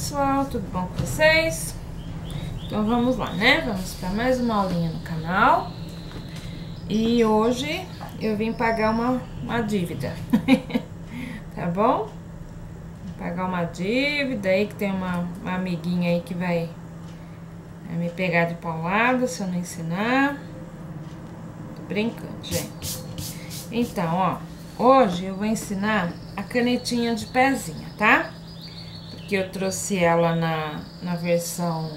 pessoal, tudo bom com vocês? Então vamos lá, né? Vamos para mais uma aulinha no canal. E hoje eu vim pagar uma dívida, tá bom? Vou pagar uma dívida aí que tem uma amiguinha aí que vai me pegar de paulada se eu não ensinar. Tô brincando, gente. Então, ó, hoje eu vou ensinar a canetinha de pezinha, tá? Porque eu trouxe ela na versão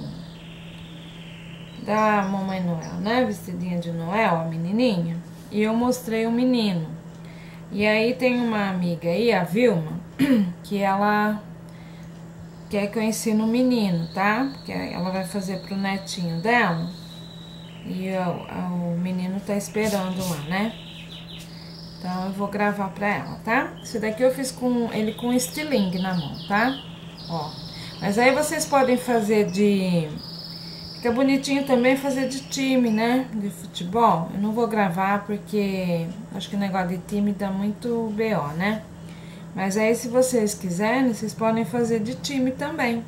da Mamãe Noel, né? Vestidinha de Noel, a menininha. E eu mostrei o menino. E aí tem uma amiga aí, a Vilma, que ela quer que eu ensine o menino, tá? Porque ela vai fazer pro netinho dela. E o menino tá esperando lá, né? Então eu vou gravar pra ela, tá? Esse daqui eu fiz com ele com estilingue na mão, tá? Ó. Mas aí vocês podem fazer de... Fica bonitinho também fazer de time, né? De futebol. Eu não vou gravar porque acho que o negócio de time dá muito BO, né? Mas aí se vocês quiserem, vocês podem fazer de time também.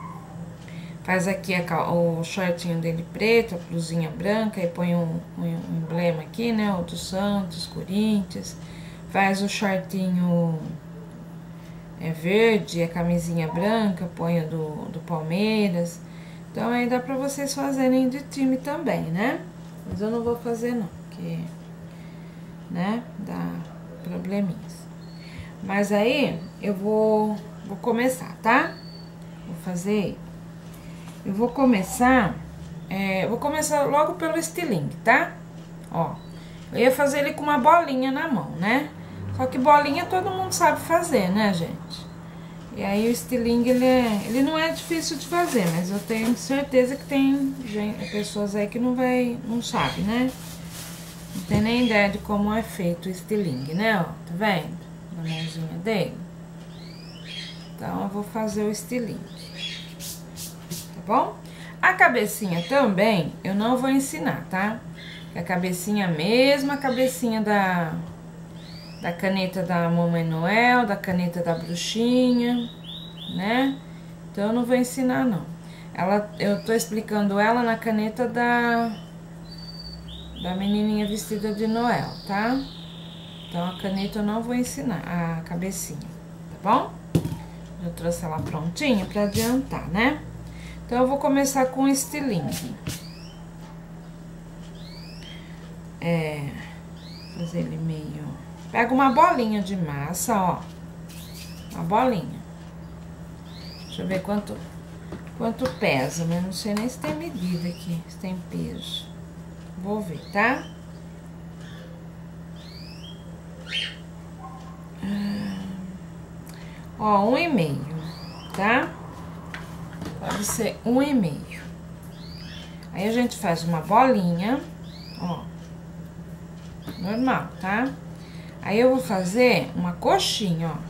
Faz aqui o shortinho dele preto, a blusinha branca, e põe um emblema aqui, né? O do Santos, Corinthians. Faz o shortinho verde, a camisinha branca, põe o do Palmeiras. Então aí dá pra vocês fazerem de time também, né? Mas eu não vou fazer não, porque, né, dá probleminhas. Mas aí eu vou começar, tá? Vou fazer... Eu vou começar logo pelo estilingue, tá? Ó, eu ia fazer ele com uma bolinha na mão, né? Só que bolinha todo mundo sabe fazer, né, gente? E aí o estilingue, ele não é difícil de fazer, mas eu tenho certeza que tem pessoas aí que não sabe, né? Não tem nem ideia de como é feito o estilingue, né, ó, tá vendo? A mãozinha dele. Então, eu vou fazer o estilingue. Tá bom? A cabecinha também, eu não vou ensinar, tá? A cabecinha mesmo, a cabecinha da caneta da Mamãe Noel, da caneta da bruxinha, né? Então, eu não vou ensinar, não. Eu tô explicando ela na caneta da menininha vestida de Noel, tá? Então, a caneta eu não vou ensinar, a cabecinha, tá bom? Eu trouxe ela prontinha pra adiantar, né? Então, eu vou começar com o estilingue. Fazer ele meio... Pega uma bolinha de massa, ó. Uma bolinha. Deixa eu ver quanto pesa, mas não sei nem se tem medida aqui, se tem peso. Vou ver, tá? Ó, 1,5, tá? Pode ser 1,5. Aí a gente faz uma bolinha, ó, normal, tá? Aí eu vou fazer uma coxinha, ó,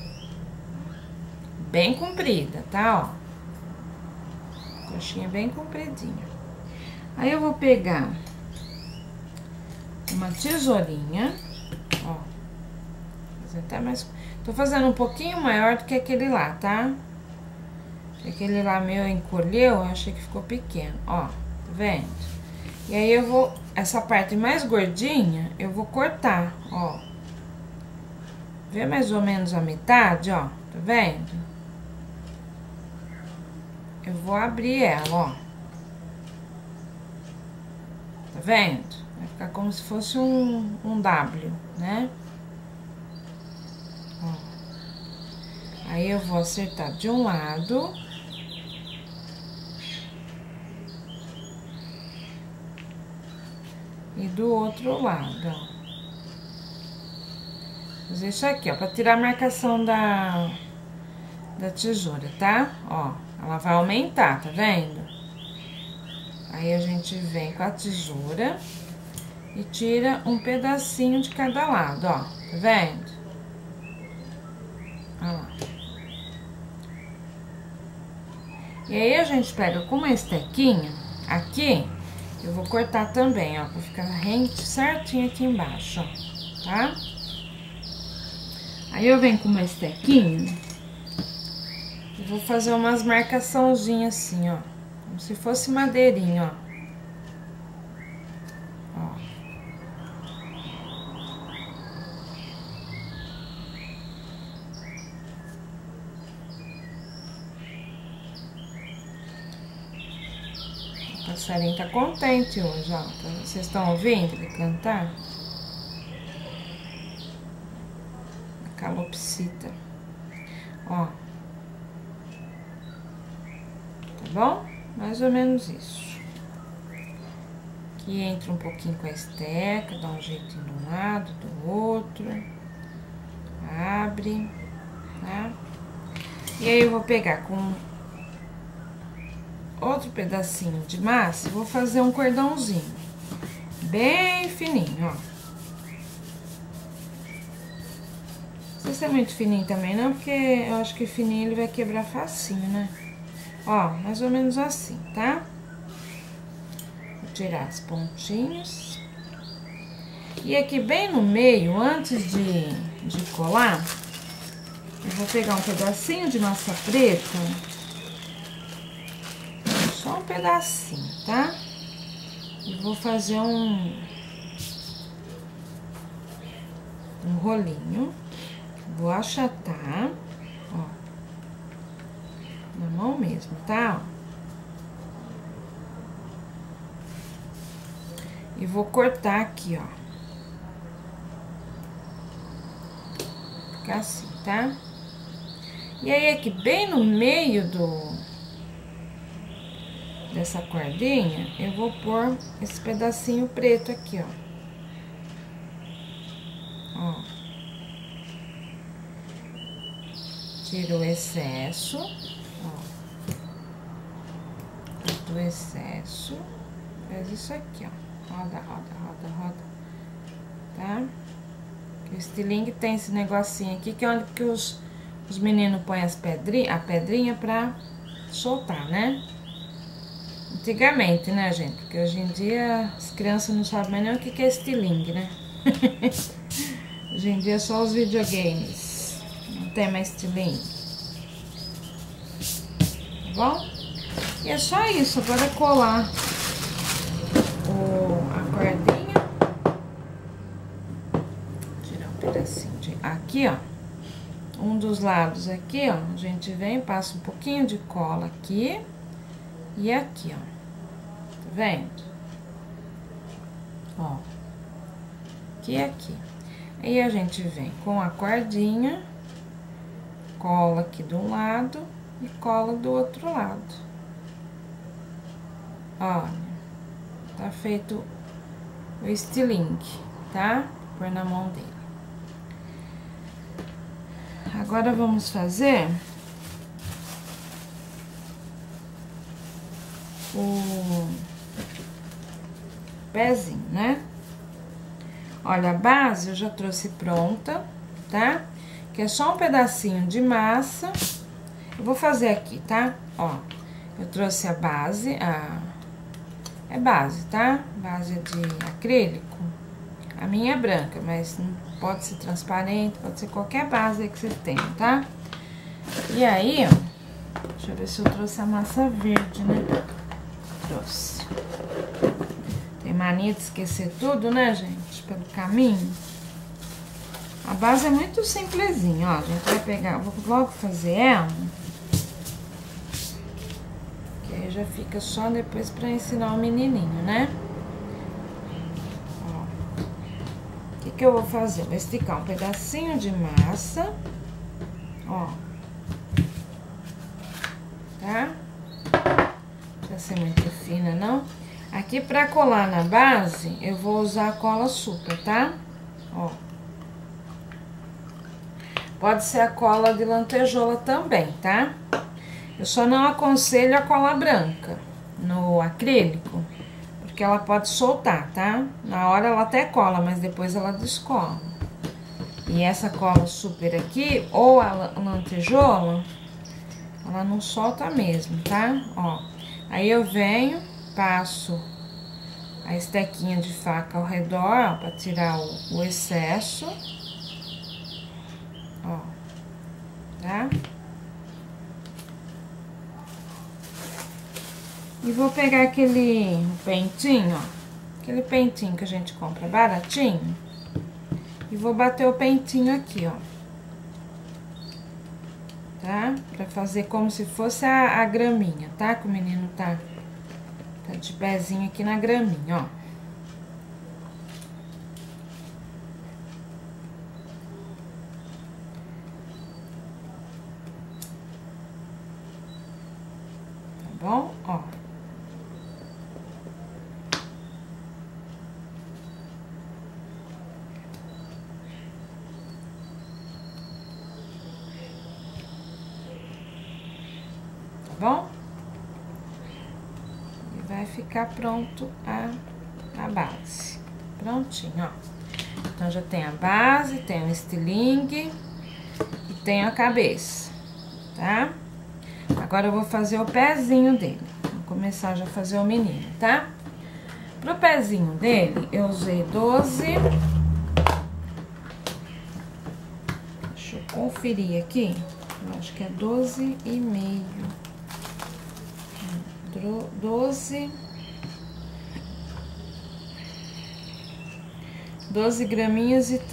bem comprida, tá, ó? Coxinha bem compridinha. Aí eu vou pegar uma tesourinha, ó, fazer até mais... Tô fazendo um pouquinho maior do que aquele lá, tá? Aquele lá meu encolheu, eu achei que ficou pequeno, ó, tá vendo? E aí eu vou, essa parte mais gordinha, eu vou cortar, ó. Vê mais ou menos a metade, ó, tá vendo? Eu vou abrir ela, ó. Tá vendo? Vai ficar como se fosse um W, né? Ó. Aí eu vou acertar de um lado. E do outro lado, ó. Fazer isso aqui, ó, pra tirar a marcação da tesoura, tá? Ó, ela vai aumentar, tá vendo? Aí a gente vem com a tesoura e tira um pedacinho de cada lado, ó, tá vendo? Olha lá. E aí a gente pega com uma estequinha aqui, eu vou cortar também, ó, pra ficar rente certinho aqui embaixo, ó, tá? Aí eu venho com uma estequinha E vou fazer umas marcaçãozinhas assim, ó. Como se fosse madeirinha, ó. O passarinho tá contente hoje, ó. Vocês estão ouvindo ele cantar? A calopsita. Ó. Tá bom? Mais ou menos isso. Aqui entra um pouquinho com a esteca, dá um jeitinho de um lado, do outro. Abre, tá? E aí eu vou pegar com outro pedacinho de massa, vou fazer um cordãozinho bem fininho, ó. Não precisa ser muito fininho também não, porque eu acho que fininho ele vai quebrar facinho, né? Ó, mais ou menos assim, tá? Vou tirar as pontinhas. E aqui bem no meio, antes de colar, eu vou pegar um pedacinho de massa preta. Só um pedacinho, tá? E vou fazer um rolinho. Vou achatar, ó. Na mão mesmo, tá? E vou cortar aqui, ó. Ficar assim, tá? E aí, aqui bem no meio dessa cordinha, eu vou pôr esse pedacinho preto aqui, ó. Ó. Tiro o excesso, ó. Do excesso. Faz isso aqui, ó. Roda, roda, roda, roda. Tá? O estilingue tem esse negocinho aqui, que é onde que os meninos põem a pedrinha pra soltar, né? Antigamente, né, gente? Porque hoje em dia as crianças não sabem mais nem o que é estilingue, né? Hoje em dia é só os videogames. Não tem mais estilingue. Tá bom? E é só isso. Agora é colar a cordinha. Tirar um pedacinho de... Aqui, ó. Um dos lados aqui, ó. A gente vem, passa um pouquinho de cola aqui. E aqui, ó. Tá vendo? Ó. Aqui e aqui. Aí a gente vem com a cordinha, cola aqui de um lado e cola do outro lado. Olha, tá feito o estilingue, tá? Vou pôr na mão dele. Agora vamos fazer o pezinho, né? Olha, a base eu já trouxe pronta, tá? Que é só um pedacinho de massa. Eu vou fazer aqui, tá? Ó, eu trouxe a base, é base, tá? Base de acrílico. A minha é branca, mas não pode ser transparente, pode ser qualquer base que você tenha, tá? E aí, ó, deixa eu ver se eu trouxe a massa verde, né? Trouxe. Tem mania de esquecer tudo, né, gente? Pelo caminho. A base é muito simplesinha, ó. A gente vai pegar, vou logo fazer ela. Que aí já fica só depois pra ensinar o menininho, né? Ó. O que eu vou fazer? Vou esticar um pedacinho de massa. Ó. Tá? Não precisa ser muito fina, não. Aqui, pra colar na base, eu vou usar a cola super, tá? Ó. Pode ser a cola de lantejola também, tá? Eu só não aconselho a cola branca no acrílico, porque ela pode soltar, tá? Na hora ela até cola, mas depois ela descola. E essa cola super aqui, ou a lantejola, ela não solta mesmo, tá? Ó. Aí eu venho, passo a estequinha de faca ao redor, ó, pra tirar o excesso. Ó, tá? E vou pegar aquele pentinho, ó. Aquele pentinho que a gente compra baratinho. E vou bater o pentinho aqui, ó. Tá? Pra fazer como se fosse a graminha, tá? Que o menino tá de pezinho aqui na graminha, ó. Bom, ó. Tá bom? E vai ficar pronto a base. Prontinho, ó. Então, já tem a base, tem o estilingue e tem a cabeça, tá? Agora, eu vou fazer o pezinho dele. Vou começar já a fazer o menino, tá? Pro pezinho dele, eu usei 12. Deixa eu conferir aqui. Eu acho que é 12,5. 12 graminhas e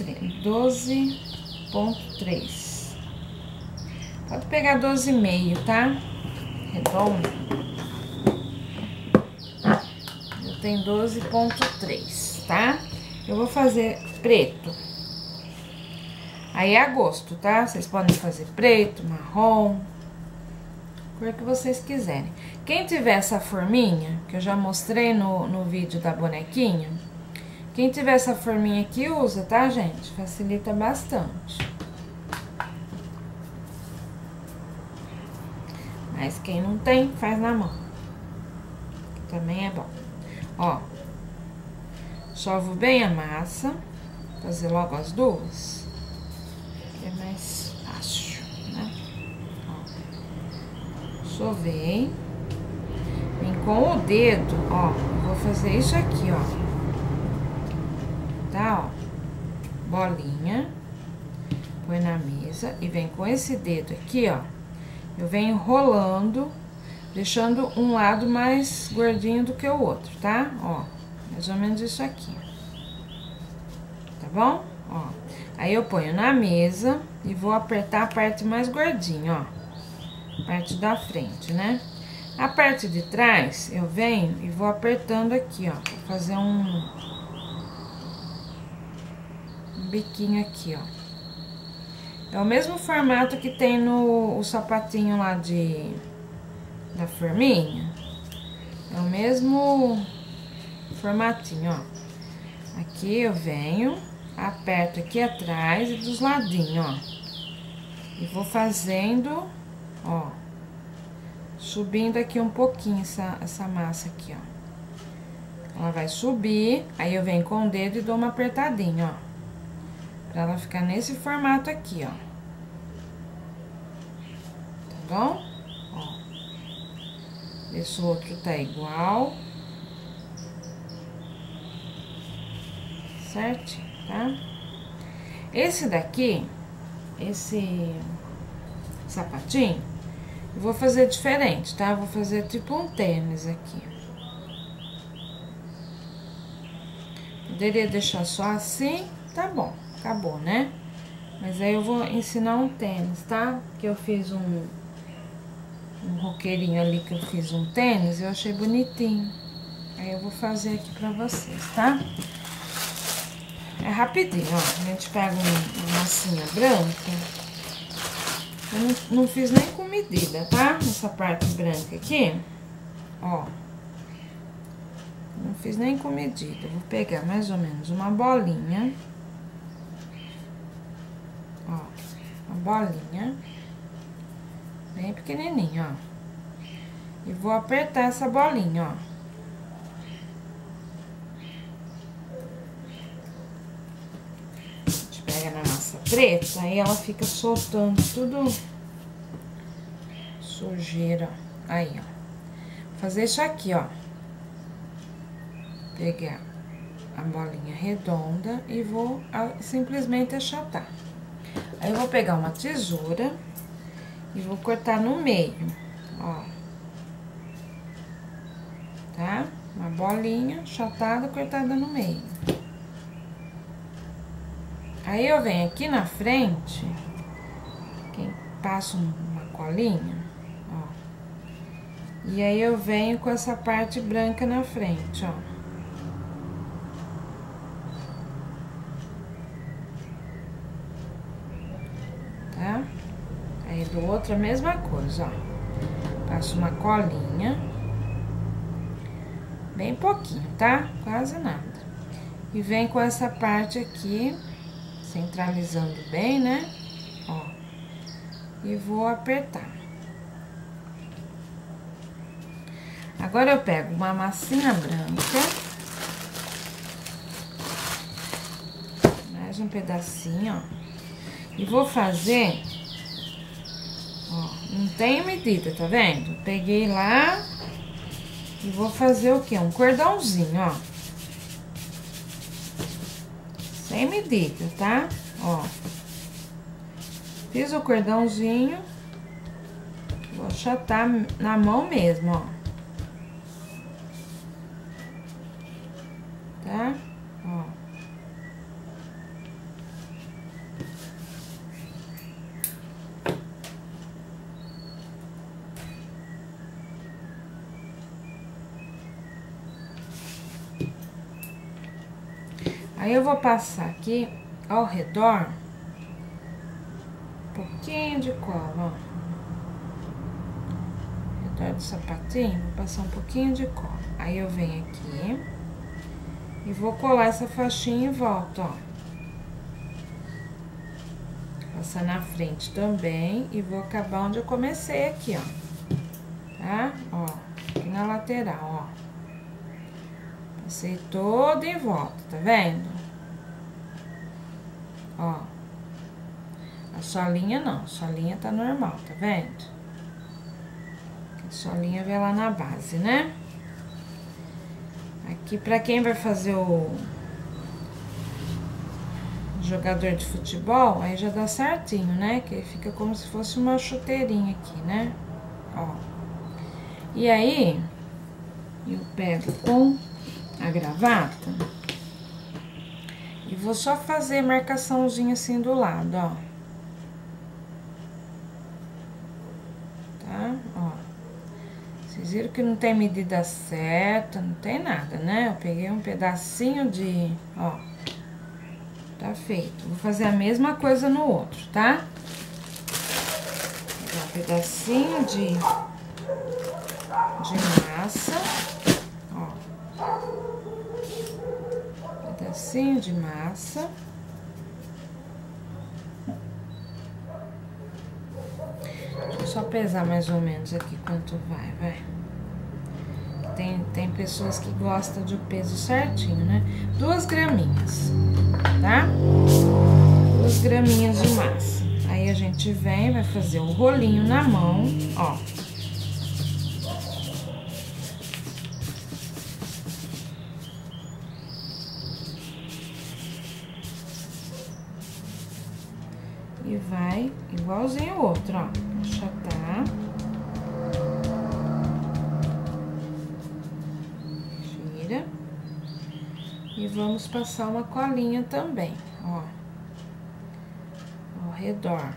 12,3. Pode pegar 12,5, tá? Redondo. Eu tenho 12,3, tá? Eu vou fazer preto. Aí é a gosto, tá? Vocês podem fazer preto, marrom, cor que vocês quiserem. Quem tiver essa forminha, que eu já mostrei no vídeo da bonequinha, quem tiver essa forminha aqui, usa, tá, gente? Facilita bastante. Mas quem não tem, faz na mão. Também é bom. Ó, sovo bem a massa. Fazer logo as duas. Que é mais fácil, né? Ó, sovei. Vem com o dedo, ó. Vou fazer isso aqui, ó. Tá, ó. Bolinha. Põe na mesa e vem com esse dedo aqui, ó. Eu venho rolando, deixando um lado mais gordinho do que o outro, tá? Ó, mais ou menos isso aqui. Tá bom? Ó, aí eu ponho na mesa e vou apertar a parte mais gordinha, ó. Parte da frente, né? A parte de trás, eu venho e vou apertando aqui, ó. Vou fazer um biquinho aqui, ó. É o mesmo formato que tem no sapatinho lá da forminha. É o mesmo formatinho, ó. Aqui eu venho, aperto aqui atrás e dos ladinhos, ó. E vou fazendo, ó. Subindo aqui um pouquinho essa massa aqui, ó. Ela vai subir, aí eu venho com o dedo e dou uma apertadinha, ó. Pra ela ficar nesse formato aqui, ó. Tá bom? Ó. Esse outro tá igual. Certinho, tá? Esse daqui, esse sapatinho, eu vou fazer diferente, tá? Eu vou fazer tipo um tênis aqui. Poderia deixar só assim, tá bom. Acabou, né? Mas aí eu vou ensinar um tênis, tá? Que eu fiz um roqueirinho ali, que eu fiz um tênis, eu achei bonitinho. Aí eu vou fazer aqui pra vocês, tá? É rapidinho, ó. A gente pega uma massinha branca. Eu não fiz nem com medida, tá? Essa parte branca aqui, ó. Não fiz nem com medida. Eu vou pegar mais ou menos uma bolinha. Ó, uma bolinha bem pequenininha, ó. E vou apertar essa bolinha, ó. A gente pega na massa preta, aí ela fica soltando tudo sujeira. Aí, ó. Vou fazer isso aqui, ó. Pegar a bolinha redonda e vou simplesmente achatar. Aí, eu vou pegar uma tesoura e vou cortar no meio, ó. bolinha achatada, cortada no meio. Aí, eu venho aqui na frente, passo uma colinha, ó. E aí, eu venho com essa parte branca na frente, ó. Tá? Aí, do outro, a mesma coisa, ó. Passo uma colinha. Bem pouquinho, tá? Quase nada. E vem com essa parte aqui, centralizando bem, né? Ó. E vou apertar. Agora, eu pego uma massinha branca. Mais um pedacinho, ó. E vou fazer... Ó, não tem medida, tá vendo? Peguei lá... E vou fazer o quê? Um cordãozinho, ó. Sem medida, tá? Ó. Fiz o cordãozinho. Vou achatar na mão mesmo, ó. Tá? Ó. Aí, eu vou passar aqui ao redor um pouquinho de cola, ó. Ao redor do sapatinho, vou passar um pouquinho de cola. Aí, eu venho aqui e vou colar essa faixinha em volta, ó. Passar na frente também e vou acabar onde eu comecei aqui, ó. Tá? Ó, aqui na lateral, ó. Passei todo em volta, tá vendo? Ó. A solinha não, a solinha tá normal, tá vendo? A solinha vem lá na base, né? Aqui, pra quem vai fazer o jogador de futebol, aí já dá certinho, né? Que aí fica como se fosse uma chuteirinha aqui, né? Ó. E aí, eu pego com a gravata e vou só fazer marcaçãozinha assim do lado, ó. Tá? Ó. Vocês viram que não tem medida certa, não tem nada, né? Eu peguei um pedacinho de... Ó. Tá feito. Vou fazer a mesma coisa no outro, tá? Vou pegar um pedacinho de massa. Pedacinho de massa. Deixa eu só pesar mais ou menos aqui quanto vai. Tem pessoas que gostam de peso certinho, né? 2 graminhas, tá? 2 graminhas de massa. Aí, a gente vai fazer o rolinho na mão, ó. E vai igualzinho o outro, ó. Achatar. Tira. E vamos passar uma colinha também, ó. Ao redor.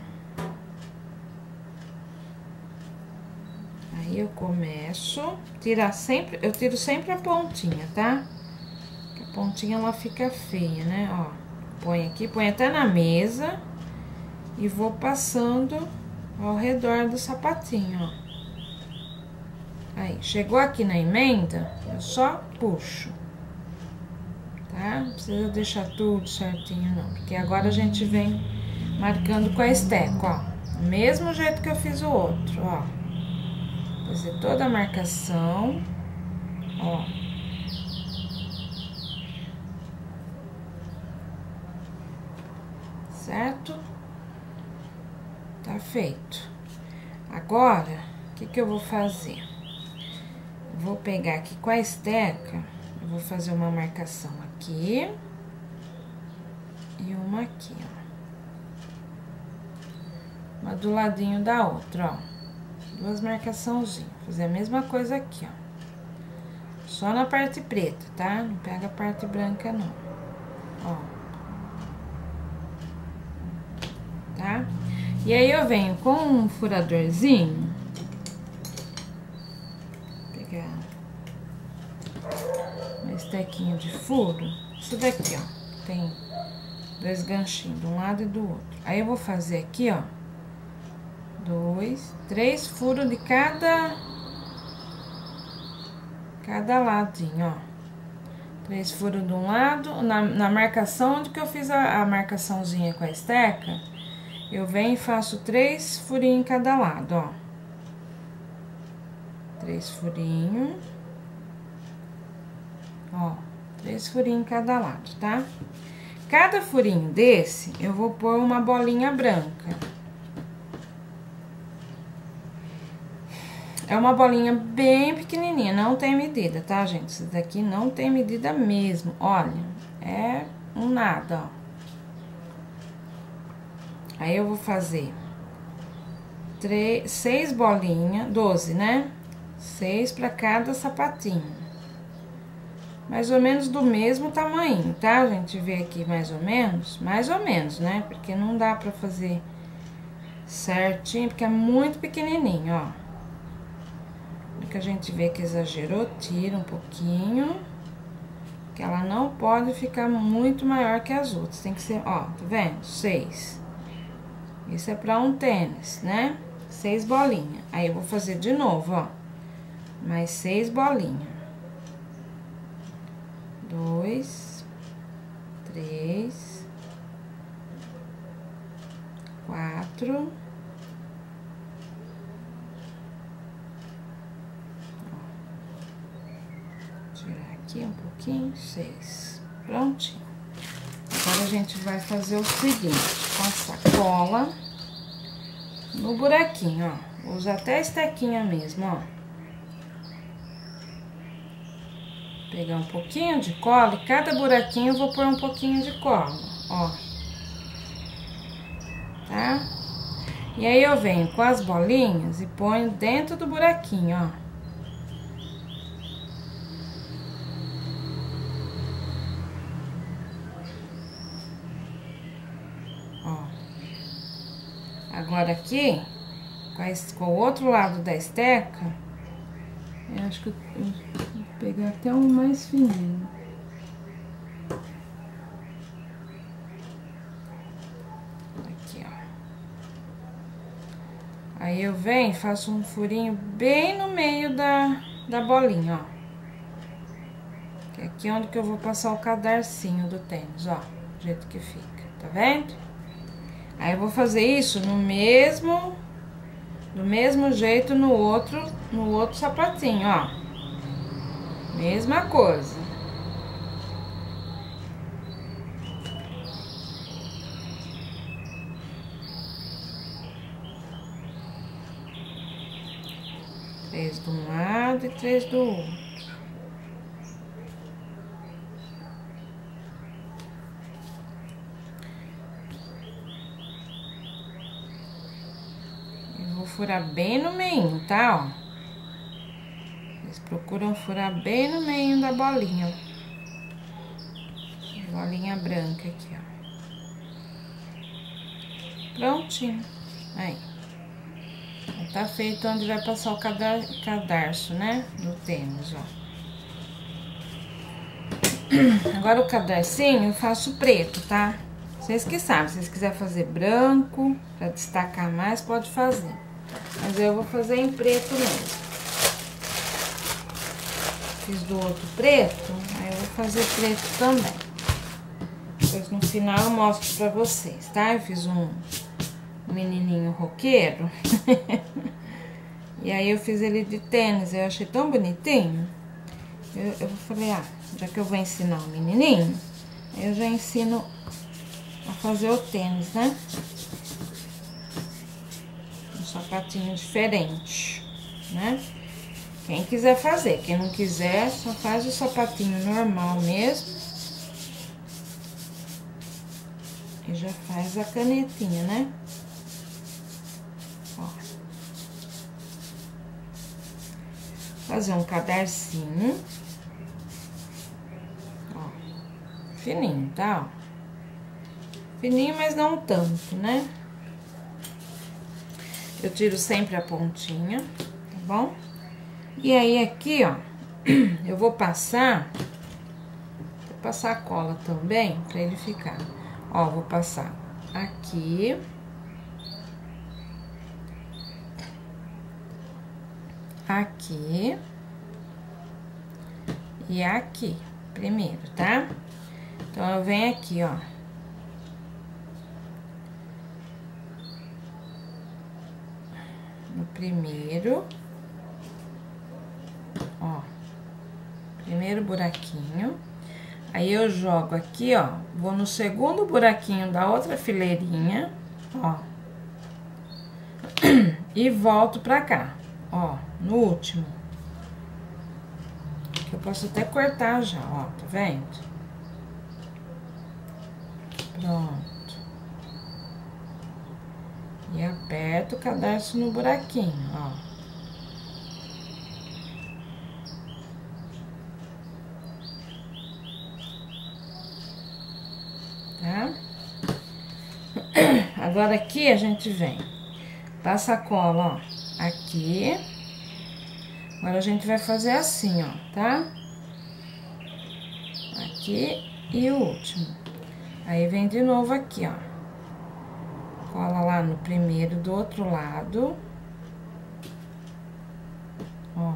Aí, eu começo a tirar sempre... Eu tiro sempre a pontinha, tá? Porque a pontinha, ela fica feia, né? Ó. Põe aqui, põe até na mesa... E vou passando ao redor do sapatinho, ó. Aí, chegou aqui na emenda, eu só puxo. Tá? Não precisa deixar tudo certinho, não. Porque agora a gente vem marcando com a esteco, ó. Do mesmo jeito que eu fiz o outro, ó. Fazer toda a marcação, ó. Certo? Tá feito. Agora, o que eu vou fazer? Eu vou pegar aqui com a esteca, eu vou fazer uma marcação aqui e uma aqui, ó. Uma do ladinho da outra, ó. 2 marcaçãozinhas. Fazer a mesma coisa aqui, ó. só na parte preta, tá? Não pega a parte branca, não. Ó. Tá? E aí, eu venho com um furadorzinho. Vou pegar um estequinho de furo. Isso daqui, ó. Tem 2 ganchinhos de um lado e do outro. Aí, eu vou fazer aqui, ó. 2, 3 furos de cada ladinho, ó. 3 furos de um lado. Na marcação, onde que eu fiz a marcaçãozinha com a esteca, eu venho e faço 3 furinhos em cada lado, ó. 3 furinhos. Ó, 3 furinhos em cada lado, tá? Cada furinho desse, eu vou pôr uma bolinha branca. É uma bolinha bem pequenininha, não tem medida, tá, gente? Isso daqui não tem medida mesmo, olha, é um nada, ó. Aí, eu vou fazer 6 bolinhas, 12, né? 6 pra cada sapatinho. Mais ou menos do mesmo tamanho, tá? A gente vê aqui mais ou menos, né? Porque não dá pra fazer certinho, porque é muito pequenininho, ó. Que a gente vê que exagerou, tira um pouquinho, que ela não pode ficar muito maior que as outras, tem que ser, ó, tá vendo? 6. Isso é pra um tênis, né? 6 bolinhas. Aí, eu vou fazer de novo, ó, mais 6 bolinhas. 2, 3, 4. Aqui um pouquinho, 6. Prontinho. Agora, a gente vai fazer o seguinte: passar cola no buraquinho, ó. Vou usar até a estequinha mesmo, ó. Pegar um pouquinho de cola e cada buraquinho eu vou pôr um pouquinho de cola, ó. Tá? E aí, eu venho com as bolinhas e ponho dentro do buraquinho, ó. Agora, aqui, com o outro lado da esteca, eu acho que eu vou pegar até um mais fininho. Aqui, ó. Aí, eu venho e faço um furinho bem no meio da bolinha, ó. Que é aqui onde que eu vou passar o cadarcinho do tênis, ó. Do jeito que fica, tá vendo? Aí, eu vou fazer isso do mesmo jeito no outro sapatinho, ó. Mesma coisa. Três de um lado e 3 do outro. Furar bem no meio, tá, ó? Vocês procuram furar bem no meio da bolinha. Bolinha branca aqui, ó. Prontinho. Aí. Tá feito onde vai passar o cadarço, né? Do tênis, ó. Agora, o cadarcinho eu faço preto, tá? Vocês que sabem, se vocês quiserem fazer branco, pra destacar mais, pode fazer. Mas eu vou fazer em preto mesmo. Fiz do outro preto, aí eu vou fazer preto também. Depois, no final, eu mostro pra vocês, tá? Eu fiz um menininho roqueiro. E aí, eu fiz ele de tênis, eu achei tão bonitinho. Eu falei, já que eu vou ensinar o menininho, eu já ensino a fazer o tênis, né? Sapatinho diferente, né? Quem quiser fazer, quem não quiser, só faz o sapatinho normal mesmo. E já faz a canetinha, né? Ó. Fazer um cadarcinho. fininho, tá? Ó. Fininho, mas não tanto, né? Eu tiro sempre a pontinha, tá bom? E aí, aqui, ó, eu vou passar a cola também, pra ele ficar. Ó, vou passar aqui. Aqui. E aqui, primeiro, tá? Então, eu venho aqui, ó. No primeiro. Ó. Primeiro buraquinho. Aí, eu jogo aqui, ó. Vou no segundo buraquinho da outra fileirinha, ó. E volto pra cá, ó, no último. Que eu posso até cortar já, ó, tá vendo? Pronto. E aperto o cadarço no buraquinho, ó. Tá? Agora, aqui a gente vem, passa a cola, ó, aqui. Agora, a gente vai fazer assim, ó, tá? Aqui e o último. Aí, vem de novo aqui, ó. Cola lá no primeiro do outro lado. Ó.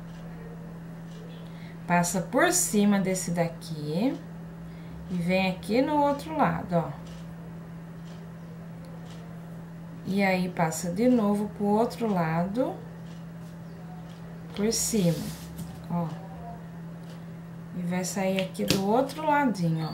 Passa por cima desse daqui. E vem aqui no outro lado, ó. E aí, passa de novo pro outro lado. Por cima, ó. E vai sair aqui do outro ladinho, ó.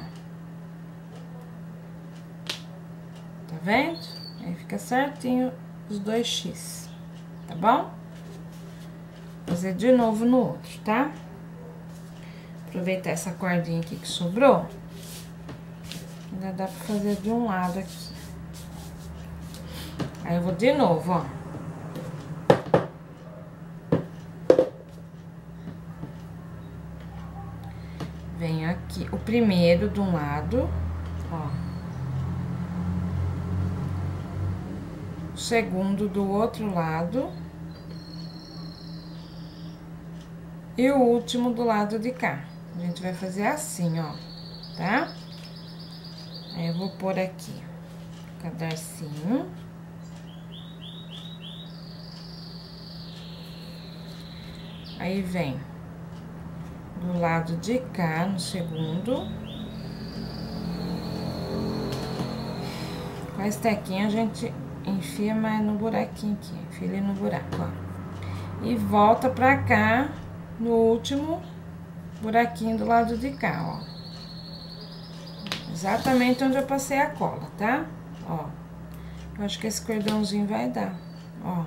Tá vendo? Aí, fica certinho os 2x, tá bom? Vou fazer de novo no outro, tá? Aproveitar essa cordinha aqui que sobrou. Ainda dá pra fazer de um lado aqui. Aí, eu vou de novo, ó. Venho aqui, o primeiro de um lado, ó. O segundo do outro lado. E o último do lado de cá. A gente vai fazer assim, ó, tá? Aí, eu vou pôr aqui o cadarcinho. Aí, vem do lado de cá, no segundo. Com a estequinha, a gente enfia mais no buraquinho aqui. Enfia no buraco, ó. E volta pra cá, no último buraquinho do lado de cá, ó. Exatamente onde eu passei a cola, tá? Ó. Eu acho que esse cordãozinho vai dar, ó.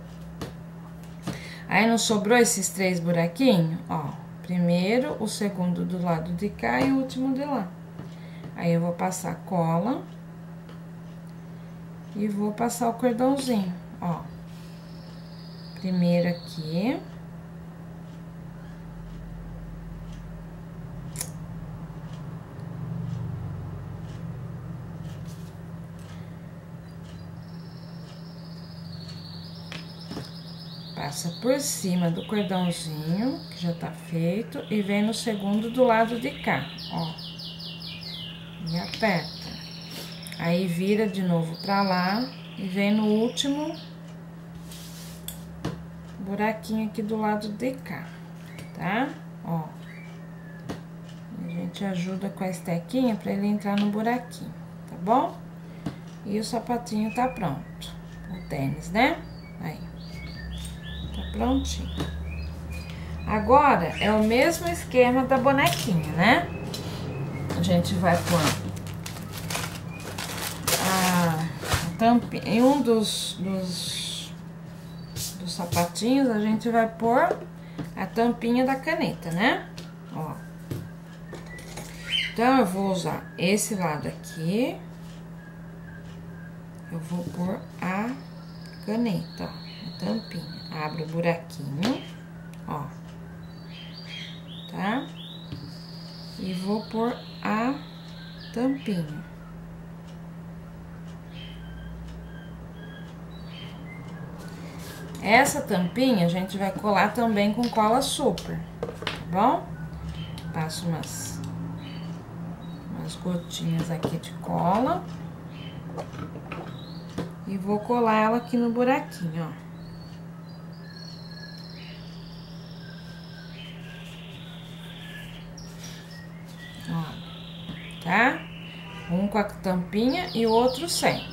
Aí, não sobrou esses 3 buraquinhos? Ó. Primeiro, o segundo do lado de cá e o último de lá. Aí, eu vou passar cola. E vou passar o cordãozinho, ó. Primeiro aqui. Passa por cima do cordãozinho, que já tá feito, e vem no segundo do lado de cá, ó. E aperta. Aí, vira de novo pra lá e vem no último buraquinho aqui do lado de cá, tá? Ó. A gente ajuda com a estequinha pra ele entrar no buraquinho, tá bom? E o sapatinho tá pronto. O tênis, né? Aí. Tá prontinho. Agora, é o mesmo esquema da bonequinha, né? A gente vai pôr a tampinha. Em um dos sapatinhos, a gente vai pôr a tampinha da caneta, né? Ó. Então, eu vou usar esse lado aqui. Eu vou pôr a caneta, ó, a tampinha. Abro o buraquinho, ó. Tá? E vou pôr a tampinha. Essa tampinha a gente vai colar também com cola super, tá bom? Passo umas gotinhas aqui de cola. E vou colar ela aqui no buraquinho, ó. Tá? Um com a tampinha e o outro sem.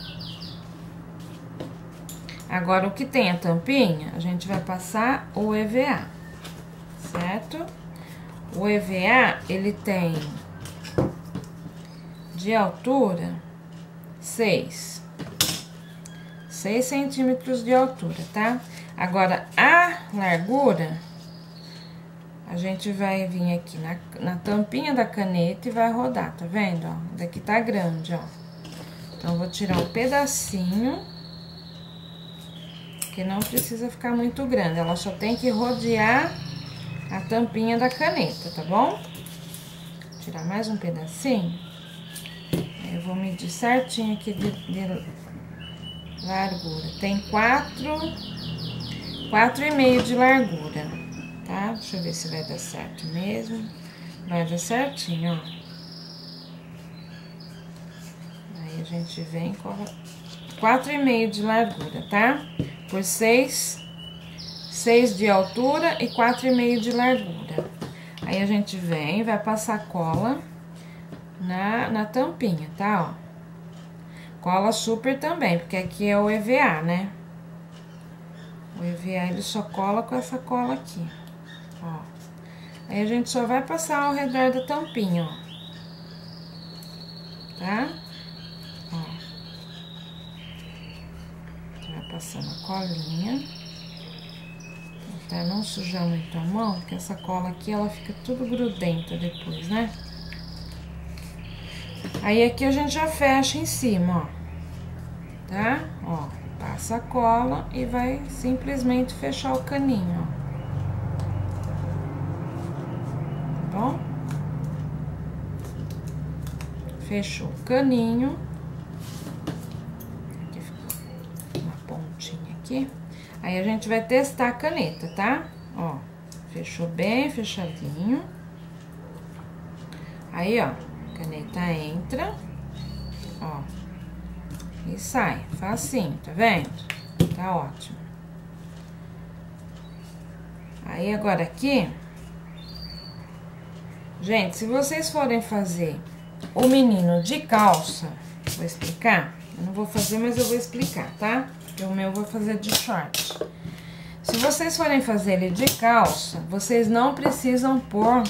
Agora, o que tem a tampinha, a gente vai passar o EVA, certo? O EVA, ele tem de altura 6 centímetros de altura, tá? Agora, a largura, a gente vai vir aqui na tampinha da caneta e vai rodar, tá vendo, ó? Daqui tá grande, ó. Então, vou tirar um pedacinho, que não precisa ficar muito grande, ela só tem que rodear a tampinha da caneta, tá bom? Vou tirar mais um pedacinho. Aí eu vou medir certinho aqui de largura. Tem 4,5 de largura, tá? Deixa eu ver se vai dar certo mesmo. Vai dar certinho, ó. Aí a gente vem com 4,5 de largura, tá? Por 6 de altura e 4,5 de largura. Aí a gente vem, vai passar cola na tampinha, tá, ó? Cola super também, porque aqui é o EVA, né? O EVA, ele só cola com essa cola aqui, ó. Aí a gente só vai passar ao redor da tampinha, ó. Tá? Ó. Vai passando a colinha. Tentar não sujar muito a mão, porque essa cola aqui, ela fica tudo grudenta depois, né? Aí, aqui a gente já fecha em cima, ó. Tá? Ó, passa a cola e vai simplesmente fechar o caninho, ó. Tá bom? Fechou o caninho. Aqui ficou uma pontinha aqui. Aí, a gente vai testar a caneta, tá? Ó, fechou bem fechadinho. Aí, ó. Caneta entra, ó, e sai, facinho, tá vendo? Tá ótimo. Aí, agora aqui, gente, se vocês forem fazer o menino de calça, vou explicar, eu não vou fazer, mas eu vou explicar, tá? Porque o meu eu vou fazer de short. Se vocês forem fazer ele de calça, vocês não precisam pôr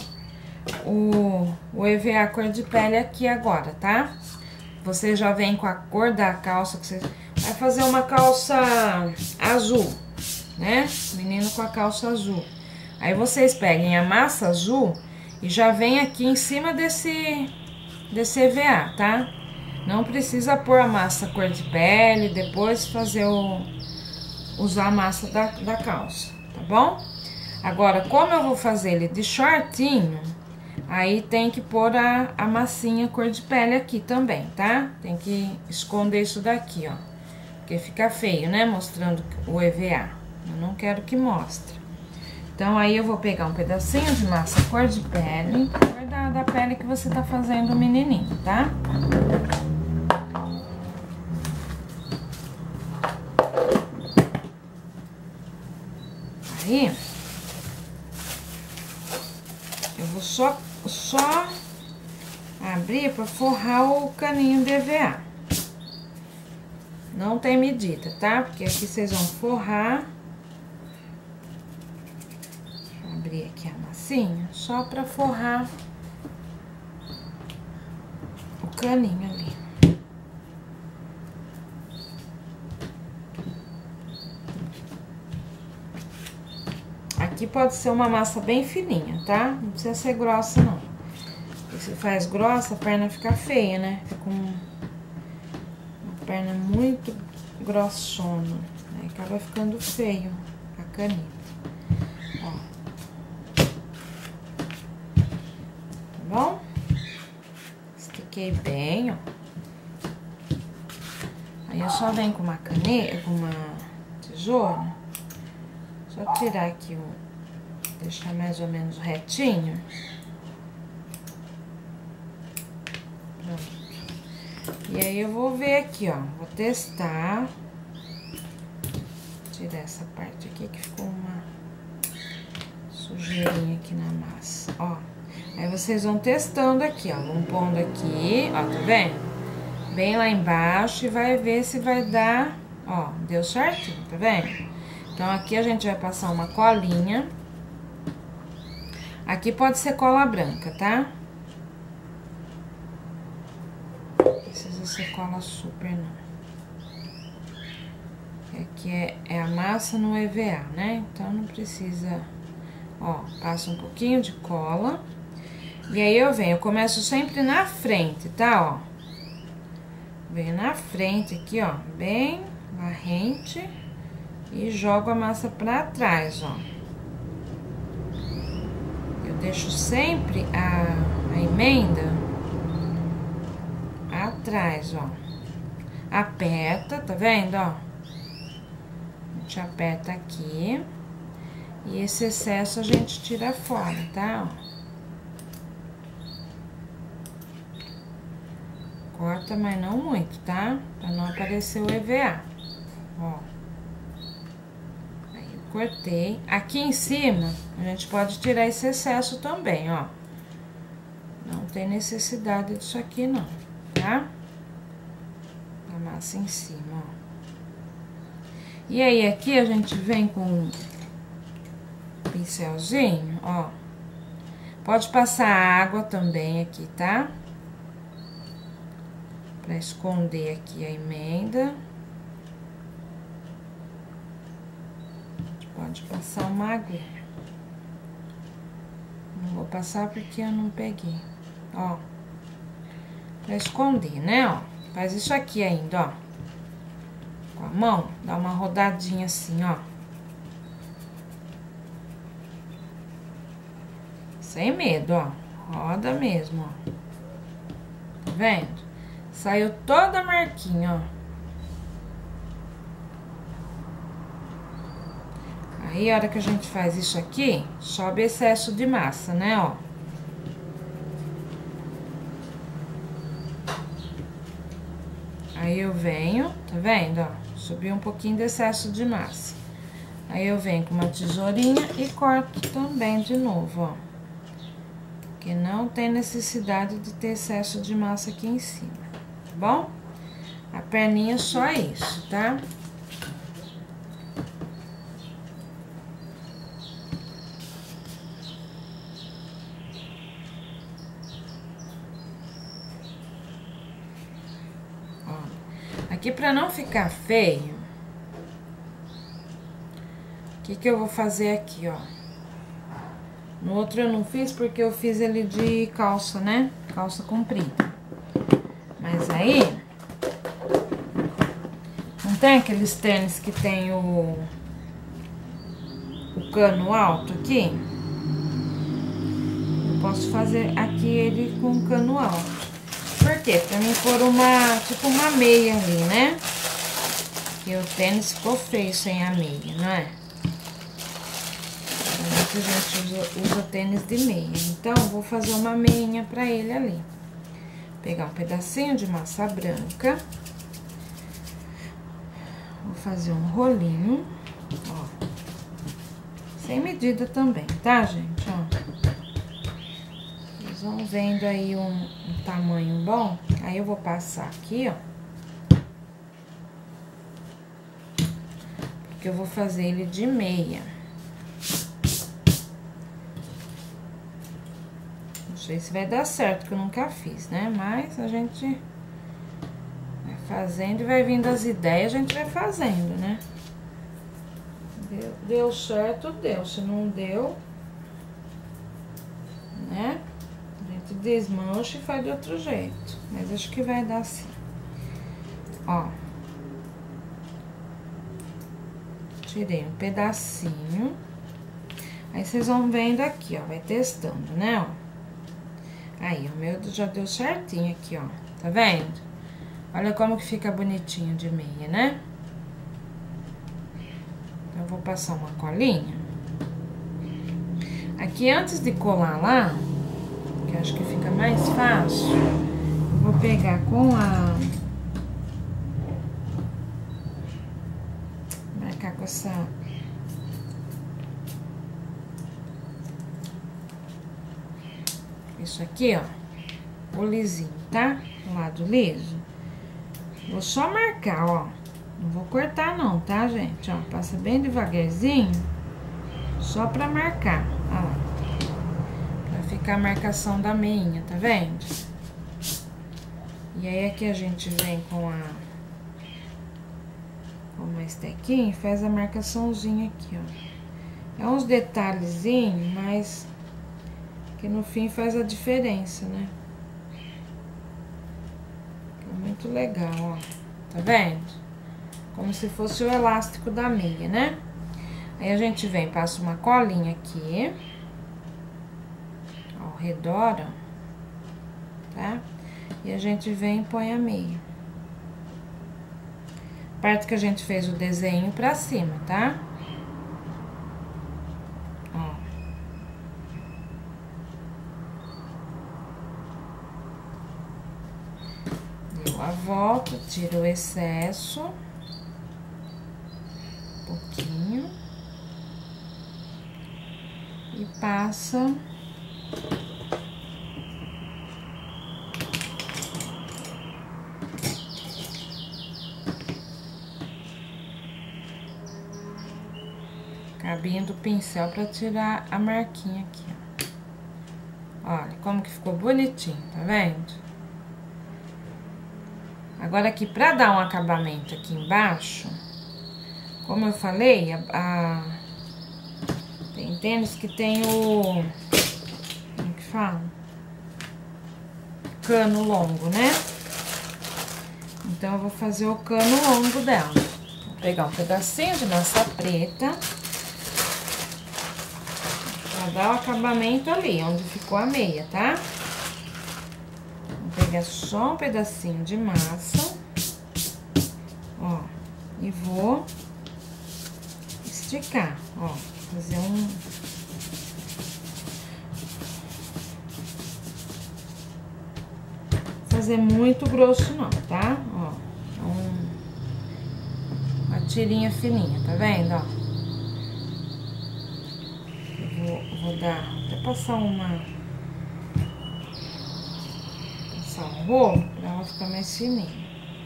o EVA cor de pele aqui agora, tá? Você já vem com a cor da calça, que você vai fazer uma calça azul, né? Menino com a calça azul. Aí, vocês peguem a massa azul e já vem aqui em cima desse EVA, tá? Não precisa pôr a massa cor de pele, depois fazer usar a massa da calça, tá bom? Agora, como eu vou fazer ele de shortinho, aí tem que pôr a massinha cor de pele aqui também, tá? Tem que esconder isso daqui, ó. Porque fica feio, né? Mostrando o EVA. Eu não quero que mostre. Então, aí eu vou pegar um pedacinho de massa cor de pele, cor da pele que você tá fazendo o menininho, tá? Aí, eu vou só abrir para forrar o caninho de EVA. Não tem medida, tá? Porque aqui vocês vão forrar. Vou abrir aqui a massinha, só para forrar o caninho ali. Aqui pode ser uma massa bem fininha, tá? Não precisa ser grossa, não. Se faz grossa, a perna fica feia, né? Fica uma perna muito grossona. Aí acaba ficando feio a caneta. Ó. Tá bom? Coloquei bem, ó. Aí eu só venho com uma caneta, com uma tesoura. Só tirar aqui deixar mais ou menos retinho. Pronto. E aí eu vou ver aqui, ó. Vou testar. Tirar essa parte aqui que ficou uma sujeirinha aqui na massa, ó. Aí vocês vão testando aqui, ó. Vão pondo aqui, ó, tá vendo? Bem lá embaixo e vai ver se vai dar, ó, deu certinho, tá vendo? Então, aqui a gente vai passar uma colinha. Aqui pode ser cola branca, tá? Não precisa ser cola super, não. Aqui é a massa no EVA, né? Então, não precisa... Ó, passa um pouquinho de cola. E aí, eu começo sempre na frente, tá? Ó. Venho na frente aqui, ó, bem varrente. E jogo a massa pra trás, ó. Eu deixo sempre a emenda atrás, ó. Aperta, tá vendo, ó? A gente aperta aqui. E esse excesso a gente tira fora, tá? Ó. Corta, mas não muito, tá? Pra não aparecer o EVA. Ó. Aí eu cortei. Aqui em cima, a gente pode tirar esse excesso também, ó. Não tem necessidade disso aqui, não, tá? A massa em cima, ó. E aí, aqui a gente vem com um pincelzinho, ó. Pode passar água também aqui, tá? Pra esconder aqui a emenda. Pode passar uma aguinha. Não vou passar porque eu não peguei. Ó. Pra esconder, né, ó. Faz isso aqui ainda, ó. Com a mão, dá uma rodadinha assim, ó. Sem medo, ó. Roda mesmo, ó. Tá vendo? Saiu toda a marquinha, ó. Aí, a hora que a gente faz isso aqui, sobe excesso de massa, né, ó. Aí, eu venho, tá vendo, ó? Subi um pouquinho de excesso de massa. Aí, eu venho com uma tesourinha e corto também de novo, ó. Porque não tem necessidade de ter excesso de massa aqui em cima, tá bom? A perninha só isso, tá? Ó, aqui pra não ficar feio, o que que eu vou fazer aqui, ó? No outro eu não fiz porque eu fiz ele de calça, né? Calça comprida. Mas aí... Não tem aqueles tênis que tem o cano alto aqui? Eu posso fazer aqui ele com cano alto. Por quê? Pra mim pôr tipo uma meia ali, né? Porque o tênis ficou feio sem a meia, não é? A gente usa tênis de meia. Então, vou fazer uma meinha pra ele ali. Pegar um pedacinho de massa branca. Vou fazer um rolinho, ó. Sem medida também, tá, gente? Ó. Vocês vão vendo aí um tamanho bom. Aí, eu vou passar aqui, ó. Porque eu vou fazer ele de meia. Não sei se vai dar certo, que eu nunca fiz, né? Mas a gente vai fazendo e vai vindo as ideias, a gente vai fazendo, né? Deu certo, deu. Se não deu, né? A gente desmancha e faz de outro jeito. Mas acho que vai dar assim. Ó. Tirei um pedacinho. Aí, vocês vão vendo aqui, ó. Vai testando, né, ó. Aí, o meu já deu certinho aqui, ó. Tá vendo? Olha como que fica bonitinho de meia, né? Então, eu vou passar uma colinha. Aqui, antes de colar lá, que eu acho que fica mais fácil, eu vou pegar com a... Marcar com essa... Isso aqui, ó, o lisinho, tá? O lado liso. Vou só marcar, ó. Não vou cortar não, tá, gente? Ó, passa bem devagarzinho, só pra marcar, ó lá. Pra ficar a marcação da meinha, tá vendo? E aí, aqui a gente vem com uma estequinha e faz a marcaçãozinha aqui, ó. É uns detalhezinhos, mas... que no fim faz a diferença, né? É muito legal, ó. Tá vendo? Como se fosse o elástico da meia, né? Aí, a gente vem, passa uma colinha aqui. Ao redor, ó. Tá? E a gente vem e põe a meia. Parte que a gente fez o desenho pra cima, tá? A volta, tira o excesso, um pouquinho, e passa cabinho do pincel pra tirar a marquinha aqui, ó. Olha como que ficou bonitinho, tá vendo? Agora, aqui, pra dar um acabamento aqui embaixo, como eu falei, tem tênis que tem o... como que fala? Cano longo, né? Então, eu vou fazer o cano longo dela. Vou pegar um pedacinho de massa preta pra dar o acabamento ali, onde ficou a meia, tá? Vou pegar só um pedacinho de massa, ó, e vou esticar, ó, fazer fazer muito grosso não, tá? Ó, uma tirinha fininha, tá vendo, ó? Eu vou dar, até passar um rolo pra ela ficar mais fininha.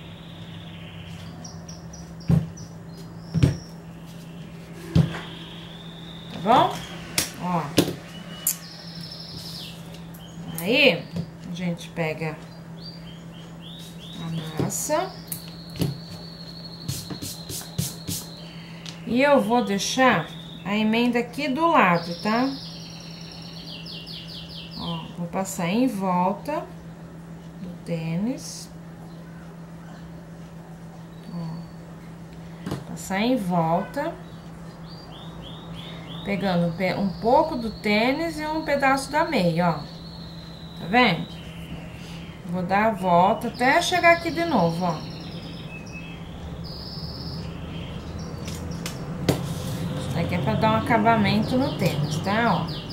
Tá bom? Ó. Aí, a gente pega a massa. E eu vou deixar a emenda aqui do lado, tá? Ó, vou passar em volta do tênis. Ó, passar em volta. Pegando um pouco do tênis e um pedaço da meia, ó. Tá vendo? Vou dar a volta até chegar aqui de novo, ó. Isso aqui é pra dar um acabamento no tênis, tá? Ó.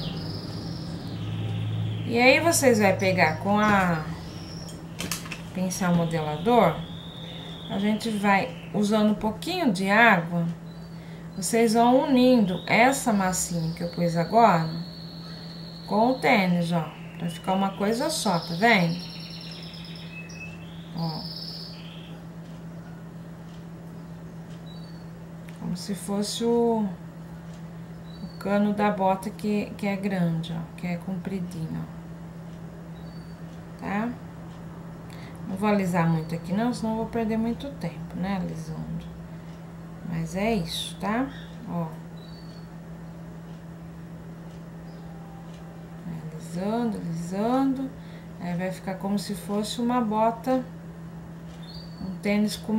E aí, vocês vão pegar com a pincel modelador, a gente vai usando um pouquinho de água, vocês vão unindo essa massinha que eu pus agora com o tênis, ó, pra ficar uma coisa só, tá vendo? Ó. Como se fosse o cano da bota que é grande, ó, que é compridinho, ó. Tá? Não vou alisar muito aqui não, senão eu vou perder muito tempo, né, alisando. Mas é isso, tá? Ó. Alisando, alisando. Aí vai ficar como se fosse uma bota, um tênis com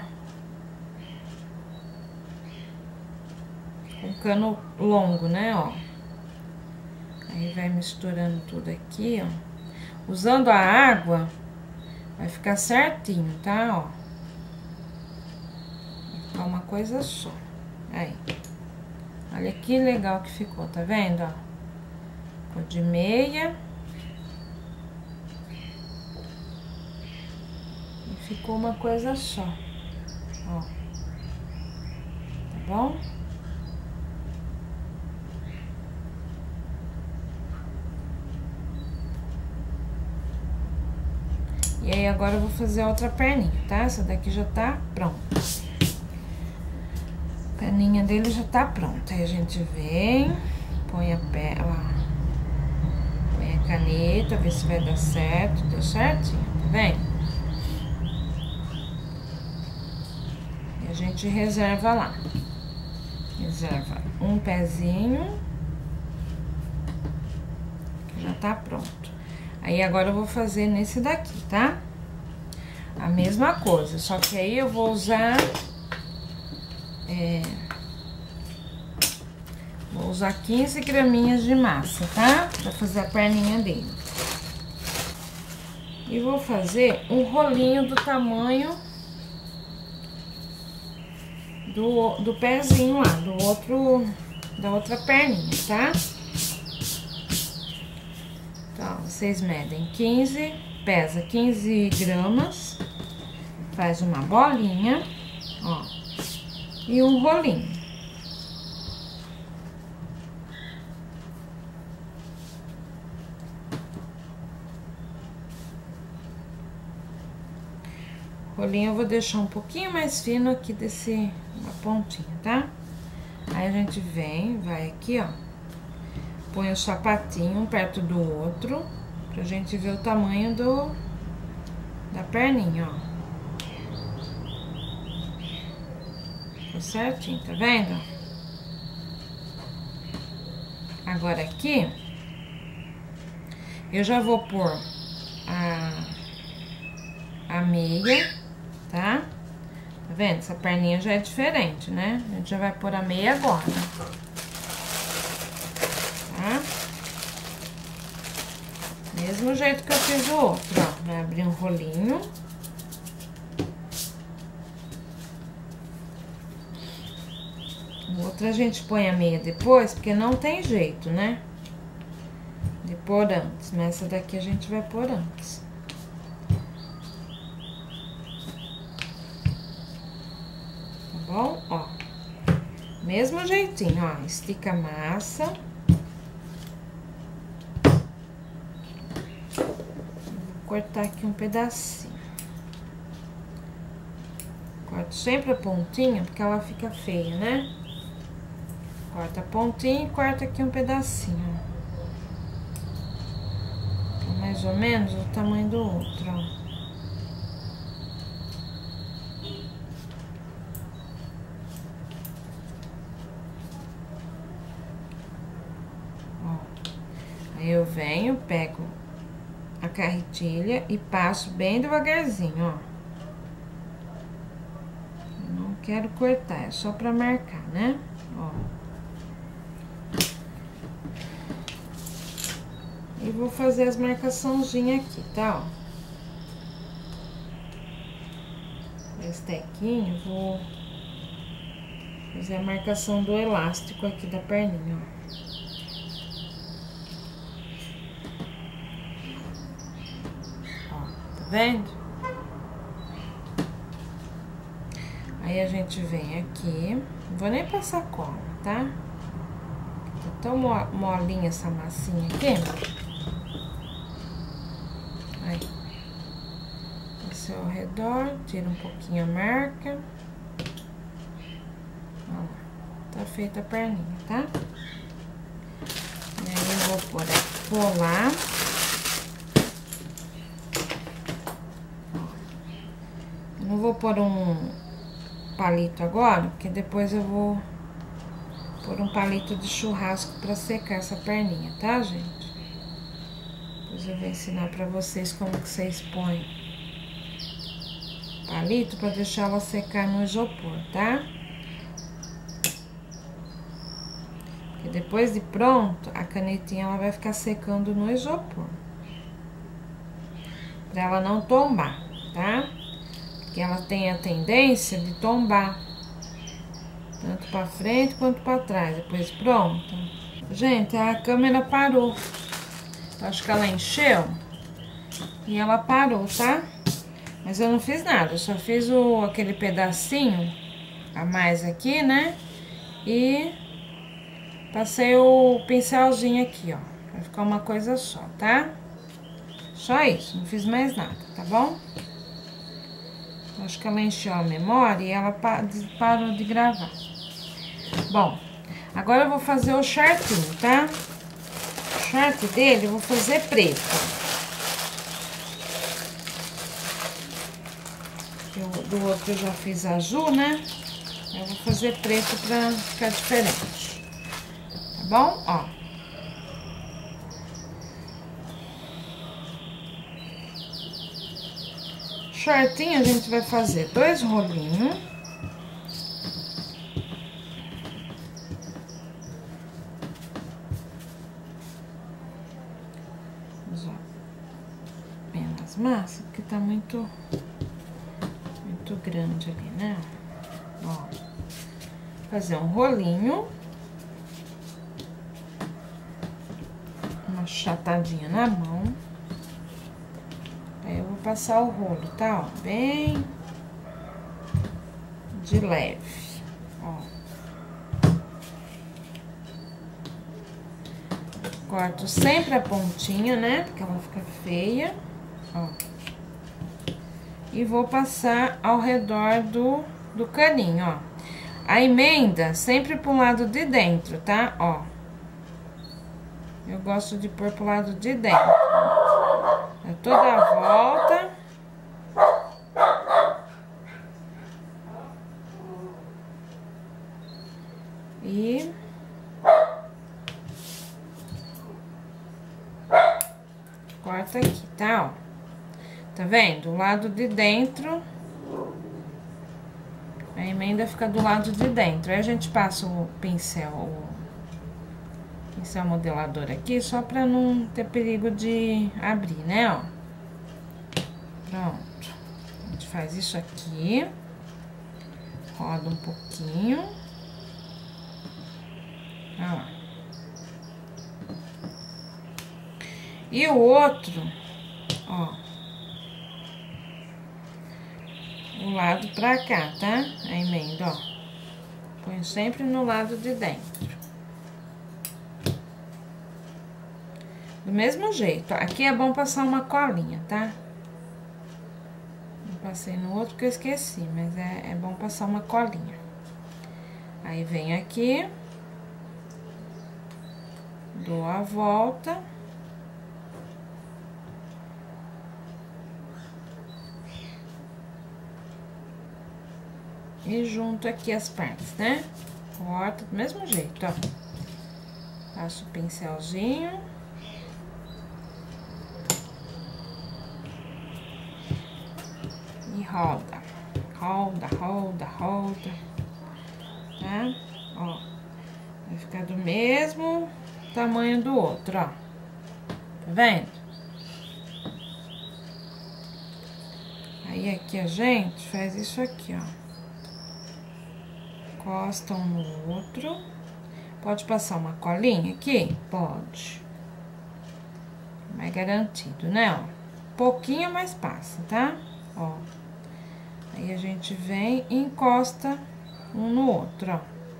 um cano longo, né, ó. Aí vai misturando tudo aqui, ó. usando a água, vai ficar certinho, tá? Ó. Vai ficar uma coisa só. Aí. Olha que legal que ficou, tá vendo, ó? Ficou de meia. E ficou uma coisa só, ó. Tá bom? E aí, agora eu vou fazer a outra perninha, tá? Essa daqui já tá pronta. A perninha dele já tá pronta. Aí a gente vem, põe a põe a caneta, vê se vai dar certo. Deu certinho, tá vendo? E a gente reserva lá. Reserva um pezinho, que já tá pronto. Aí, agora eu vou fazer nesse daqui, tá? A mesma coisa, só que aí eu vou usar... vou usar 15 graminhas de massa, tá? Pra fazer a perninha dele. E vou fazer um rolinho do tamanho do pezinho lá, da outra perninha, tá? Então, vocês medem 15, pesa 15 gramas, faz uma bolinha, ó, e um rolinho. O rolinho eu vou deixar um pouquinho mais fino aqui na pontinha, tá? Aí a gente vai aqui, ó. Põe o sapatinho um perto do outro, pra gente ver o tamanho da perninha, ó. Ficou certinho, tá vendo? Agora aqui, eu já vou pôr a meia, tá? Tá vendo? Essa perninha já é diferente, né? A gente já vai pôr a meia agora. Tá? Mesmo jeito que eu fiz o outro, ó. Vai abrir um rolinho. O outro a gente põe a meia depois, porque não tem jeito, né? De pôr antes. Mas essa daqui a gente vai pôr antes. Tá bom? Ó. Mesmo jeitinho, ó. Estica a massa. Cortar aqui um pedacinho. Corto sempre a pontinha, porque ela fica feia, né? Corta a pontinha e corta aqui um pedacinho. Tá mais ou menos o tamanho do outro, ó. Ó. Aí eu venho, pego a carretilha e passo bem devagarzinho, ó. Eu não quero cortar, é só pra marcar, né? Ó. E vou fazer as marcaçãozinhas aqui, tá, ó. Esse tequinho, vou fazer a marcação do elástico aqui da perninha, ó. Vendo? Aí a gente vem aqui, não vou nem passar cola, tá? Tá tão molinha essa massinha aqui. Aí. Esse ao redor, tira um pouquinho a marca. Ó lá, tá feita a perninha, tá? E aí eu vou colar. Não vou pôr um palito agora, porque depois eu vou pôr um palito de churrasco pra secar essa perninha, tá, gente? Depois eu vou ensinar pra vocês como que vocês põem palito pra deixar ela secar no isopor, tá? Porque depois de pronto, a canetinha ela vai ficar secando no isopor. Pra ela não tombar, tá? Porque ela tem a tendência de tombar. Tanto pra frente quanto pra trás. Depois pronto. Gente, a câmera parou. Acho que ela encheu. E ela parou, tá? Mas eu não fiz nada. Eu só fiz aquele pedacinho a mais aqui, né? E passei o pincelzinho aqui, ó. Vai ficar uma coisa só, tá? Só isso, não fiz mais nada, tá bom? Acho que ela encheu a memória e ela parou de gravar. Bom, agora eu vou fazer o shortinho, tá? O short dele eu vou fazer preto. Do outro eu já fiz azul, né? Eu vou fazer preto pra ficar diferente. Tá bom? Ó. Shortinho a gente vai fazer 2 rolinhos. Vamos ó, apenas massa, porque tá muito grande ali, né? Ó, fazer um rolinho, uma chatadinha na mão. Aí eu vou passar o rolo, tá? Ó, bem de leve, ó. Corto sempre a pontinha, né? Porque ela fica feia, ó. E vou passar ao redor do caninho, ó. A emenda sempre pro lado de dentro, tá? Ó. Eu gosto de pôr pro lado de dentro. É toda a volta. E... corta aqui, tá? Ó. Tá vendo? O lado de dentro, a emenda fica do lado de dentro. Aí a gente passa o pincel modelador aqui, só pra não ter perigo de abrir, né, ó. Pronto. A gente faz isso aqui. Roda um pouquinho. Ó. E o outro, ó. O lado pra cá, tá? A emenda, ó. Põe sempre no lado de dentro. Do mesmo jeito. Aqui é bom passar uma colinha, tá? Eu passei no outro que eu esqueci, mas é bom passar uma colinha. Aí, vem aqui. Dou a volta. E junto aqui as partes, né? Corta do mesmo jeito, ó. Passo o pincelzinho. E roda. Roda, roda, roda. Tá? Ó. Vai ficar do mesmo tamanho do outro, ó. Tá vendo? Aí, aqui a gente faz isso aqui, ó. Encosta um no outro. Pode passar uma colinha aqui? Pode. Mais garantido, né, ó. Pouquinho, mas passa, tá? Ó. Aí, a gente vem e encosta um no outro, ó.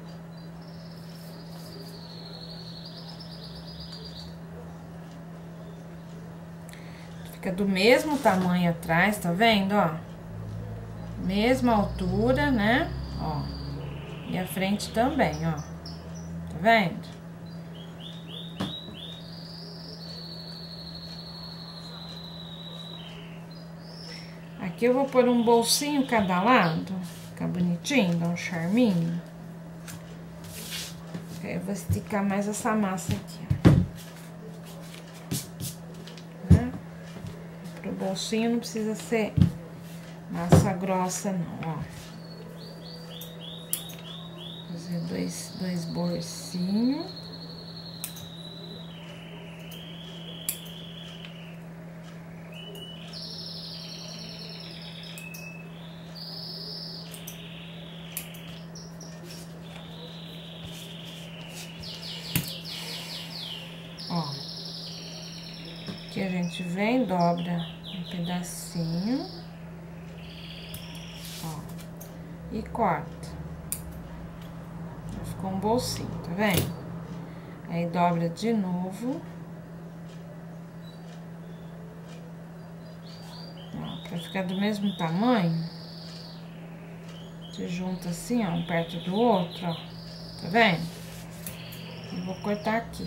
Fica do mesmo tamanho atrás, tá vendo, ó? Mesma altura, né? Ó. E a frente também, ó. Tá vendo? Aqui eu vou pôr um bolsinho cada lado. Fica bonitinho, dá um charminho. Aí eu vou esticar mais essa massa aqui, ó. Né? Pro bolsinho não precisa ser massa grossa, não, ó. Fazer dois bolsinhos. Aqui a gente vem, dobra um pedacinho, ó, e corta. Ficou um bolsinho, tá vendo? Aí dobra de novo. Ó, pra ficar do mesmo tamanho, você junta assim, ó, um perto do outro, ó, tá vendo? Eu vou cortar aqui.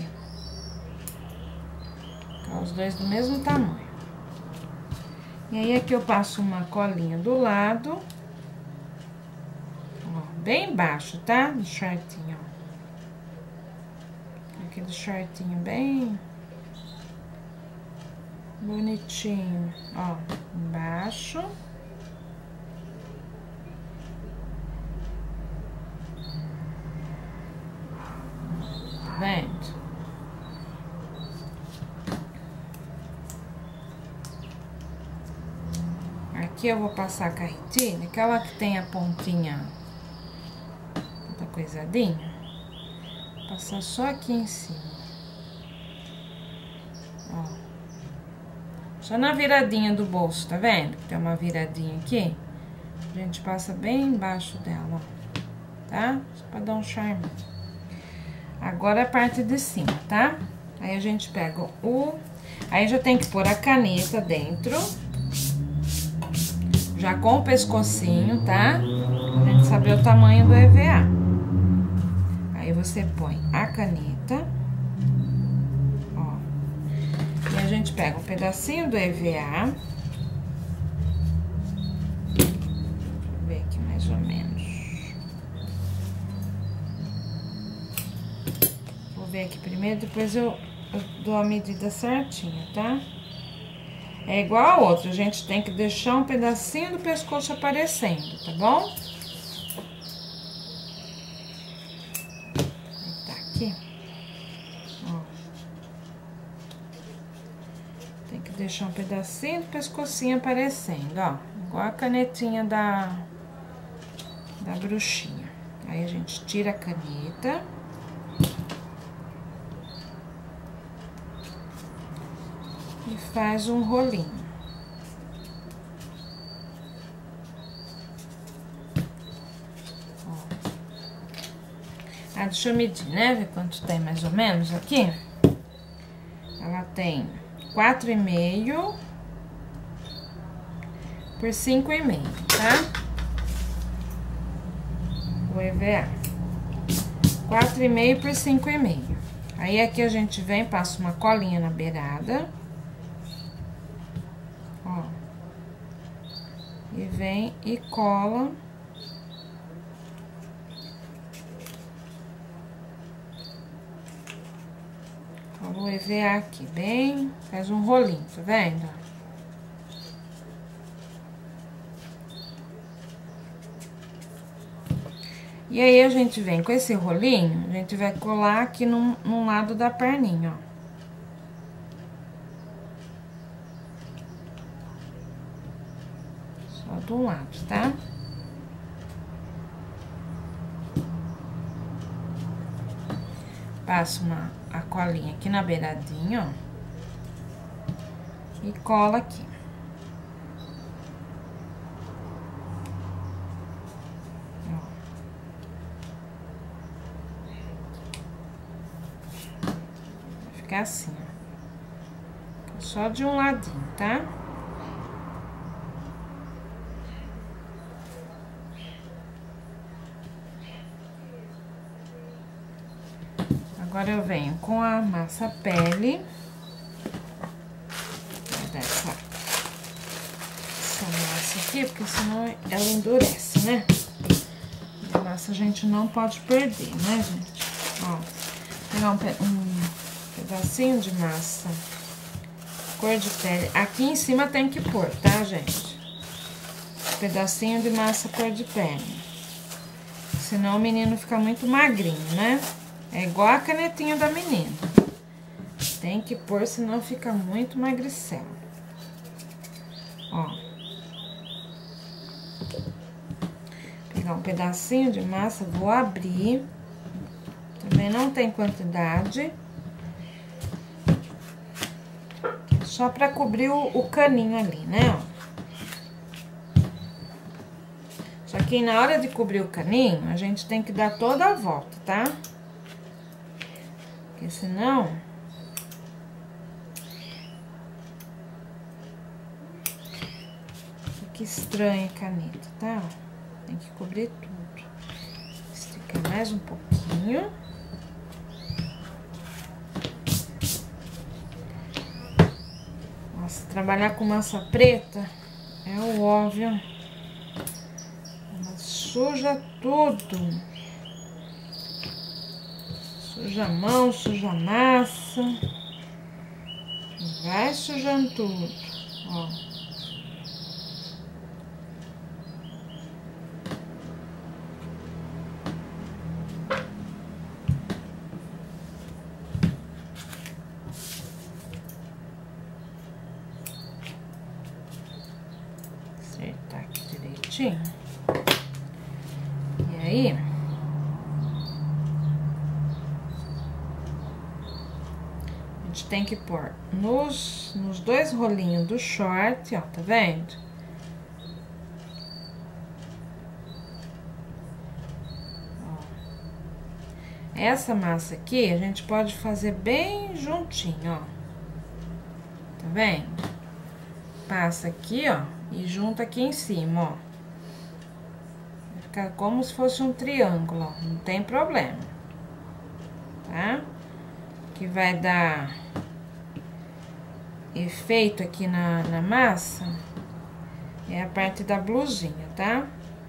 Ficar os dois do mesmo tamanho. E aí, aqui eu passo uma colinha do lado. Ó, bem baixo, tá? Do shortinho, ó. Aquele shortinho bem bonitinho, ó, embaixo. Tá vendo? Aqui eu vou passar a carretilha, aquela que tem a pontinha da coisadinha. Passar só aqui em cima. Ó. Só na viradinha do bolso, tá vendo? Tem uma viradinha aqui. A gente passa bem embaixo dela, ó. Tá? Só pra dar um charme. Agora a parte de cima, tá? Aí a gente pega o... Aí já tem que pôr a caneta dentro. Já com o pescocinho, tá? Pra gente saber o tamanho do EVA. Aí você põe a caneta, ó, e a gente pega um pedacinho do EVA, deixa eu ver aqui mais ou menos, vou ver aqui primeiro, depois eu dou a medida certinha, tá? É igual a outra, a gente tem que deixar um pedacinho do pescoço aparecendo, tá bom? Aqui, ó, tem que deixar um pedacinho do pescocinho aparecendo, ó, igual a canetinha da bruxinha. Aí a gente tira a caneta e faz um rolinho. Ah, deixa eu medir, né? Ver quanto tem mais ou menos aqui. Ela tem 4,5 por 5,5, tá? O EVA. 4,5 por 5,5. Aí, aqui a gente vem, passa uma colinha na beirada. Ó. E vem e cola. O EVA aqui, bem, faz um rolinho, tá vendo? E aí, a gente vem com esse rolinho, a gente vai colar aqui num lado da perninha, ó. Só de um lado, tá? Passo a colinha aqui na beiradinha, ó. E cola aqui. Ó. Vai ficar assim, ó. Só de um ladinho, tá? Agora, eu venho com a massa pele. Vou dar essa massa aqui, porque senão ela endurece, né? A massa a gente não pode perder, né, gente? Ó, pegar um pedacinho de massa cor de pele. Aqui em cima tem que pôr, tá, gente? Pedacinho de massa cor de pele. Senão o menino fica muito magrinho, né? É igual a canetinha da menina. Tem que pôr, senão fica muito magricelo. Ó. Pegar um pedacinho de massa, vou abrir. Também não tem quantidade. Só pra cobrir o caninho ali, né, ó. Só que na hora de cobrir o caninho, a gente tem que dar toda a volta, tá? Porque senão... fica estranha a caneta, tá? Tem que cobrir tudo. Esticar mais um pouquinho. Nossa, trabalhar com massa preta é o óbvio. Ela suja tudo. Suja a mão, suja a massa. Vai sujando tudo, ó. Acertar aqui direitinho. E aí... a gente tem que pôr nos dois rolinhos do short, ó, tá vendo? Ó. Essa massa aqui, a gente pode fazer bem juntinho, ó. Tá vendo? Passa aqui, ó, e junta aqui em cima, ó. Vai ficar como se fosse um triângulo, ó, não tem problema. Tá? Que vai dar efeito aqui na massa é a parte da blusinha, tá?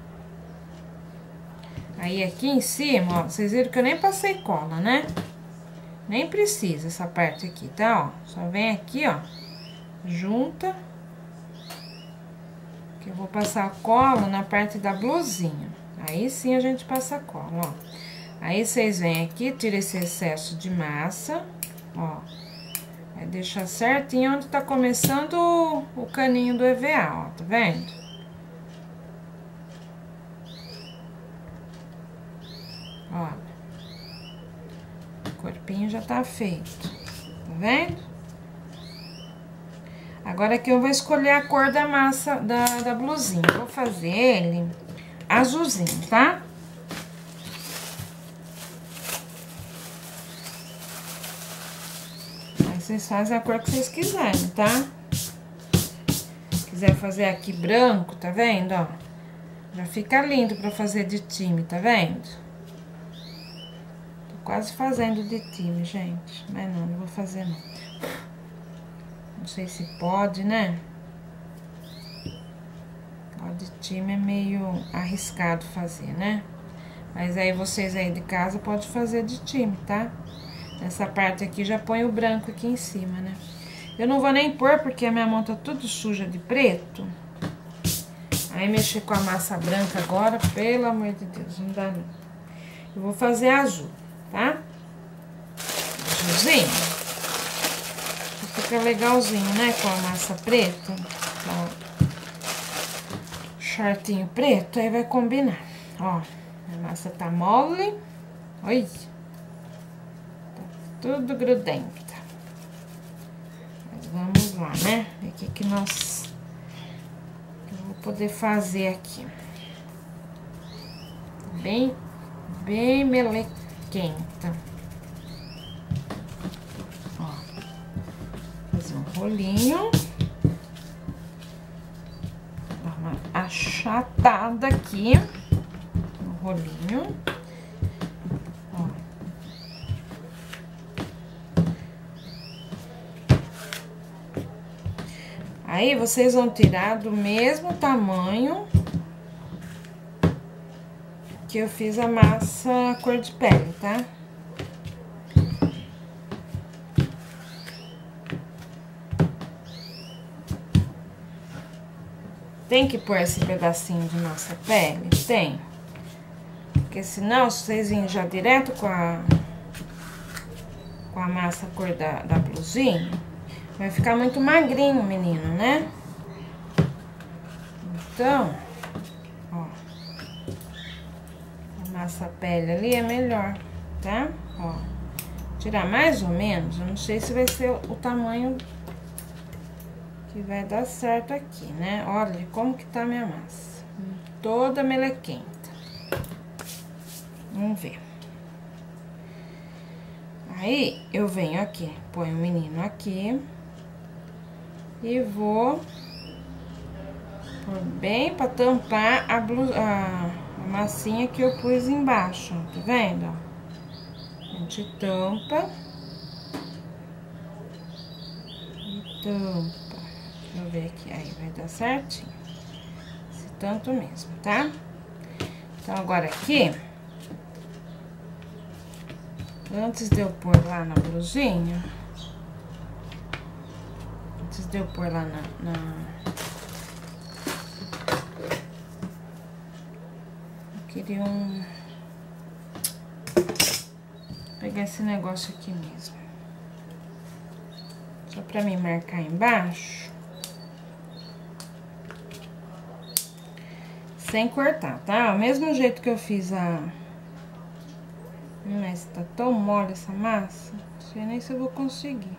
Aí aqui em cima, ó, vocês viram que eu nem passei cola, né? Nem precisa essa parte aqui, tá? Ó, só vem aqui, ó, junta, que eu vou passar a cola na parte da blusinha. Aí sim a gente passa a cola, ó. Aí vocês vêm aqui, tira esse excesso de massa, ó. Vai deixar certinho onde tá começando o caninho do EVA, ó, tá vendo? Olha. O corpinho já tá feito, tá vendo? Agora aqui eu vou escolher a cor da massa da blusinha. Eu vou fazer ele azulzinho, tá? Vocês fazem a cor que vocês quiserem, tá? Se quiser fazer aqui branco, tá vendo, ó? Já fica lindo pra fazer de time, tá vendo? Tô quase fazendo de time, gente. Mas não vou fazer, não. Não sei se pode, né? Ó, de time é meio arriscado fazer, né? Mas aí vocês aí de casa podem fazer de time, tá? Essa parte aqui já põe o branco aqui em cima, né? Eu não vou nem pôr porque a minha mão tá tudo suja de preto. Aí mexer com a massa branca agora, pelo amor de Deus, não dá não. Eu vou fazer azul, tá? Azulzinho. Fica legalzinho, né? Com a massa preta. Ó. Shortinho preto, aí vai combinar. Ó, a massa tá mole. Olha. Tudo grudenta. Mas vamos lá, né? O que nós... eu vou poder fazer aqui. Bem melequenta. Ó. Fazer um rolinho. Dar uma achatada aqui no rolinho. Aí, vocês vão tirar do mesmo tamanho que eu fiz a massa cor de pele, tá? Tem que pôr esse pedacinho de massa pele? Tem. Porque senão, se vocês virem já direto com a massa cor da blusinha... vai ficar muito magrinho, menino, né? Então, ó. A massa pele ali é melhor, tá? Ó. Tirar mais ou menos, eu não sei se vai ser o tamanho que vai dar certo aqui, né? Olha como que tá a minha massa. Toda melequenta. Vamos ver. Aí, eu venho aqui, ponho o menino aqui. E vou pôr bem pra tampar a massinha que eu pus embaixo, tá vendo? A gente tampa. E tampa. Deixa eu ver aqui, aí vai dar certinho. Esse tanto mesmo, tá? Então, agora aqui, antes de eu pôr lá na blusinha, eu queria pegar esse negócio aqui mesmo. Só pra me marcar embaixo. Sem cortar, tá? O mesmo jeito que eu fiz Mas tá tão mole essa massa. Não sei nem se eu vou conseguir.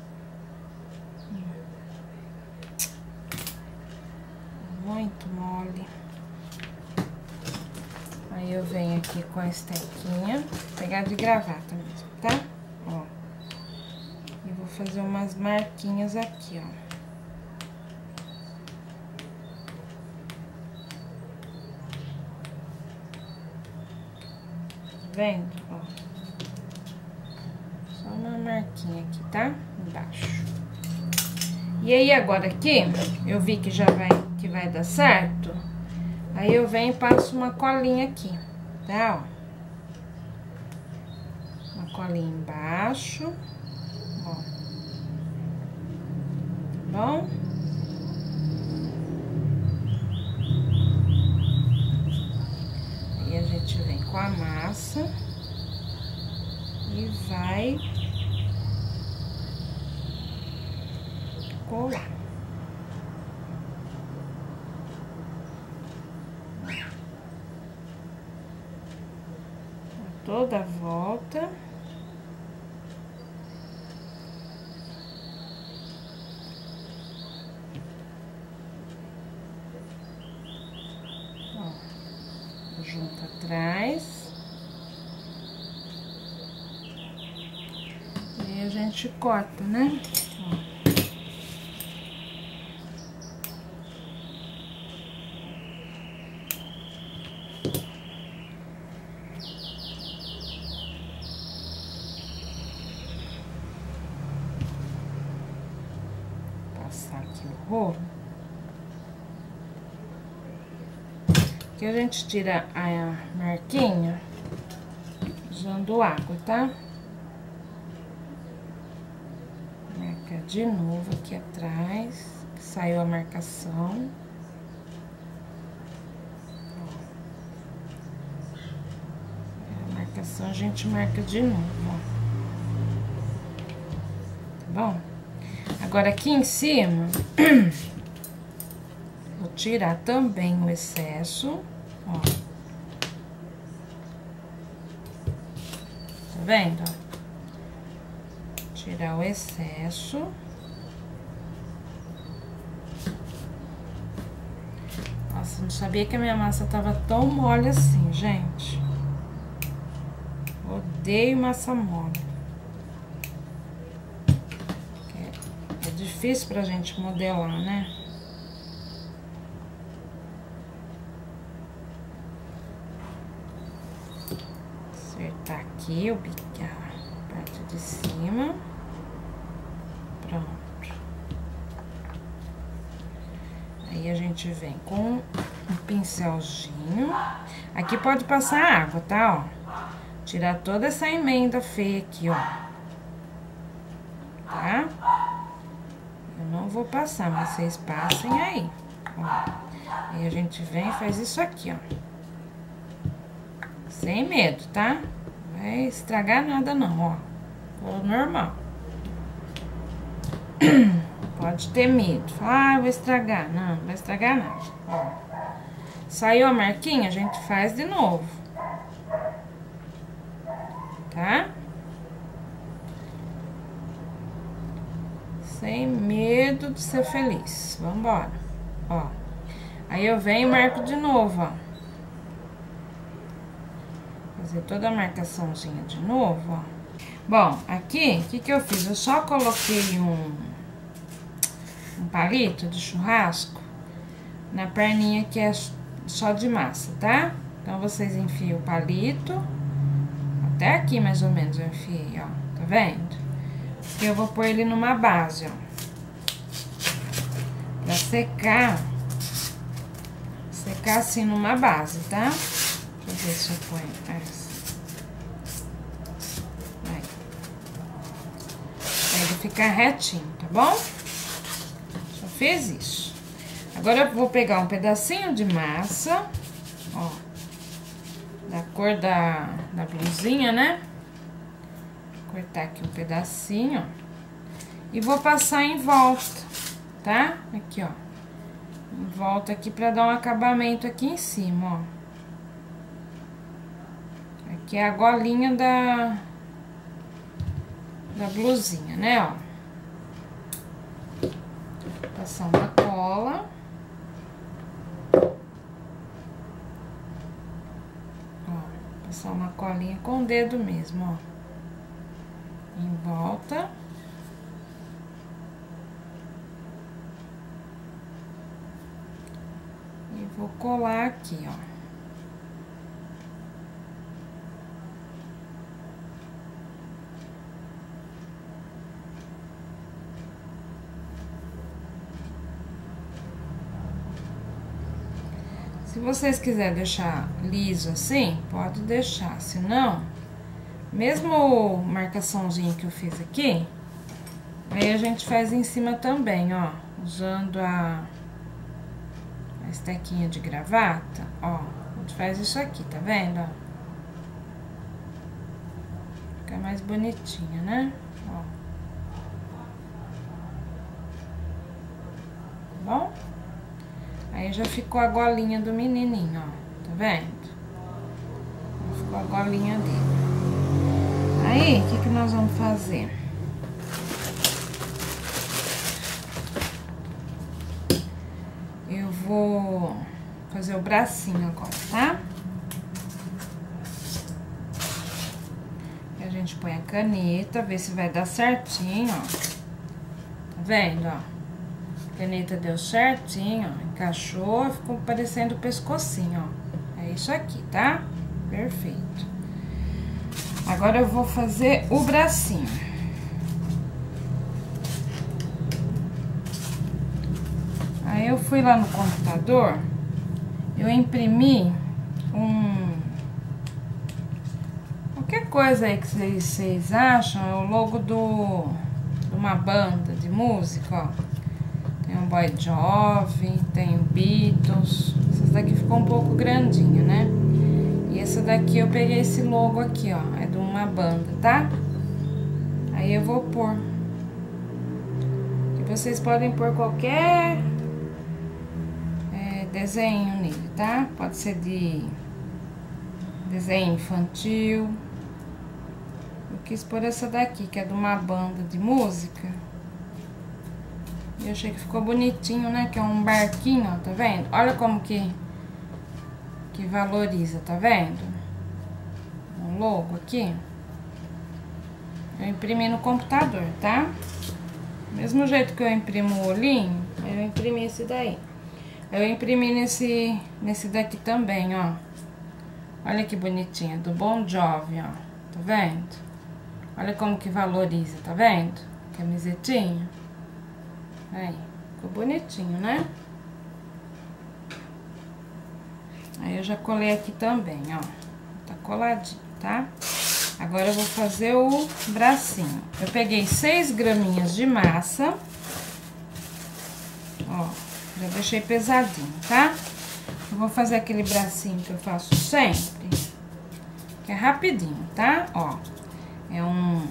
Muito mole. Aí eu venho aqui com a estequinha, vou pegar de gravata mesmo, tá? Ó. E vou fazer umas marquinhas aqui, ó. Tá vendo? Ó. Só uma marquinha aqui, tá? Embaixo. E aí, agora aqui, eu vi que que vai dar certo. Aí, eu venho e passo uma colinha aqui, tá? Ó. Uma colinha embaixo. Ó. Tá bom? Aí, a gente vem com a massa. E vai colar. Toda a volta. Ó, junto atrás. E a gente corta, né? Ó. Aqui o rolo. Aqui a gente tira a marquinha usando água, tá? Marca de novo aqui atrás, que saiu a marcação. Ó. A marcação a gente marca de novo, ó. Tá bom? Agora, aqui em cima, vou tirar também o excesso, ó. Tá vendo? Tirar o excesso. Nossa, não sabia que a minha massa tava tão mole assim, gente. Odeio massa mole. Difícil pra gente modelar, né? Acertar aqui o bico, a parte de cima. Pronto. Aí a gente vem com um pincelzinho. Aqui pode passar água, tá? Ó. Tirar toda essa emenda feia aqui, ó. Tá? Não vou passar, mas vocês passem aí, ó. Aí a gente vem e faz isso aqui, ó. Sem medo, tá? Não vai estragar nada não, ó. Ficou normal. Pode ter medo. Ah, vou estragar. Não, não vai estragar nada, ó. Saiu a marquinha, a gente faz de novo. Tá? Sem medo de ser feliz. Vambora. Ó. Aí eu venho e marco de novo, ó. Fazer toda a marcaçãozinha de novo, ó. Bom, aqui, o que eu fiz? Eu só coloquei um palito de churrasco na perninha que é só de massa, tá? Então, vocês enfiam o palito, até aqui mais ou menos eu enfiei, ó, tá vendo? Porque eu vou pôr ele numa base, ó. Pra secar assim numa base, tá? Deixa eu ver se eu ponho essa. Aí. Pra ele ficar retinho, tá bom? Já fiz isso. Agora eu vou pegar um pedacinho de massa, ó, da cor da blusinha, né? Cortar aqui um pedacinho, ó, e vou passar em volta, tá? Aqui, ó, em volta aqui pra dar um acabamento aqui em cima, ó. Aqui é a golinha da blusinha, né, ó. Passar uma cola. Passar uma colinha com o dedo mesmo, ó. Em volta. E vou colar aqui, ó. Se vocês quiserem deixar liso assim, pode deixar. Se não, mesmo marcaçãozinha que eu fiz aqui, aí a gente faz em cima também, ó. Usando a estequinha de gravata, ó. A gente faz isso aqui, tá vendo, ó? Fica mais bonitinha, né? Ó. Tá bom? Aí já ficou a golinha do menininho, ó. Tá vendo? Já ficou a golinha dele. Aí, o que nós vamos fazer? Eu vou fazer o bracinho agora, tá? E a gente põe a caneta, vê se vai dar certinho, ó. Tá vendo, ó? A caneta deu certinho, ó. Encaixou, ficou parecendo o pescocinho, ó. É isso aqui, tá? Perfeito. Agora eu vou fazer o bracinho. Aí eu fui lá no computador, eu imprimi qualquer coisa aí que vocês acham, é o logo de uma banda de música, ó. Tem o Bon Jovi, tem o Beatles. Essas daqui ficou um pouco grandinha, né? E essa daqui eu peguei esse logo aqui, ó, é de uma banda, tá? Aí eu vou pôr. E vocês podem pôr qualquer desenho nele, tá? Pode ser de desenho infantil. Eu quis pôr essa daqui, que é de uma banda de música. E eu achei que ficou bonitinho, né? Que é um barquinho, ó, tá vendo? Olha como que valoriza, tá vendo? O logo aqui. Eu imprimi no computador, tá? Mesmo jeito que eu imprimo o olhinho, eu imprimi esse daí. Eu imprimi nesse daqui também, ó. Olha que bonitinho, do Bon Jovi, ó. Tá vendo? Olha como que valoriza, tá vendo? Camisetinha. Aí, ficou bonitinho, né? Aí eu já colei aqui também, ó. Tá coladinho, tá? Agora eu vou fazer o bracinho. Eu peguei 6 graminhas de massa. Ó, já deixei pesadinho, tá? Eu vou fazer aquele bracinho que eu faço sempre, que é rapidinho, tá? Ó, é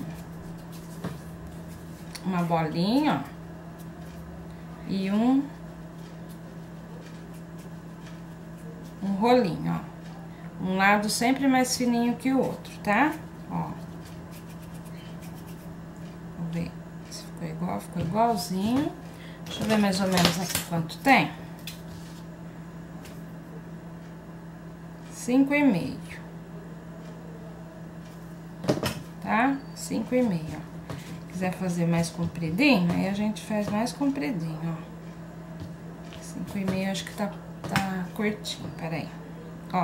uma bolinha, ó, e um rolinho, ó. Um lado sempre mais fininho que o outro, tá? Ó. Vamos ver se ficou igual ficou igualzinho. Deixa eu ver mais ou menos aqui quanto tem. 5,5. Tá? 5,5, ó. Quiser fazer mais compridinho, aí a gente faz mais compridinho, ó. 5,5 acho que tá curtinho, peraí. Ó,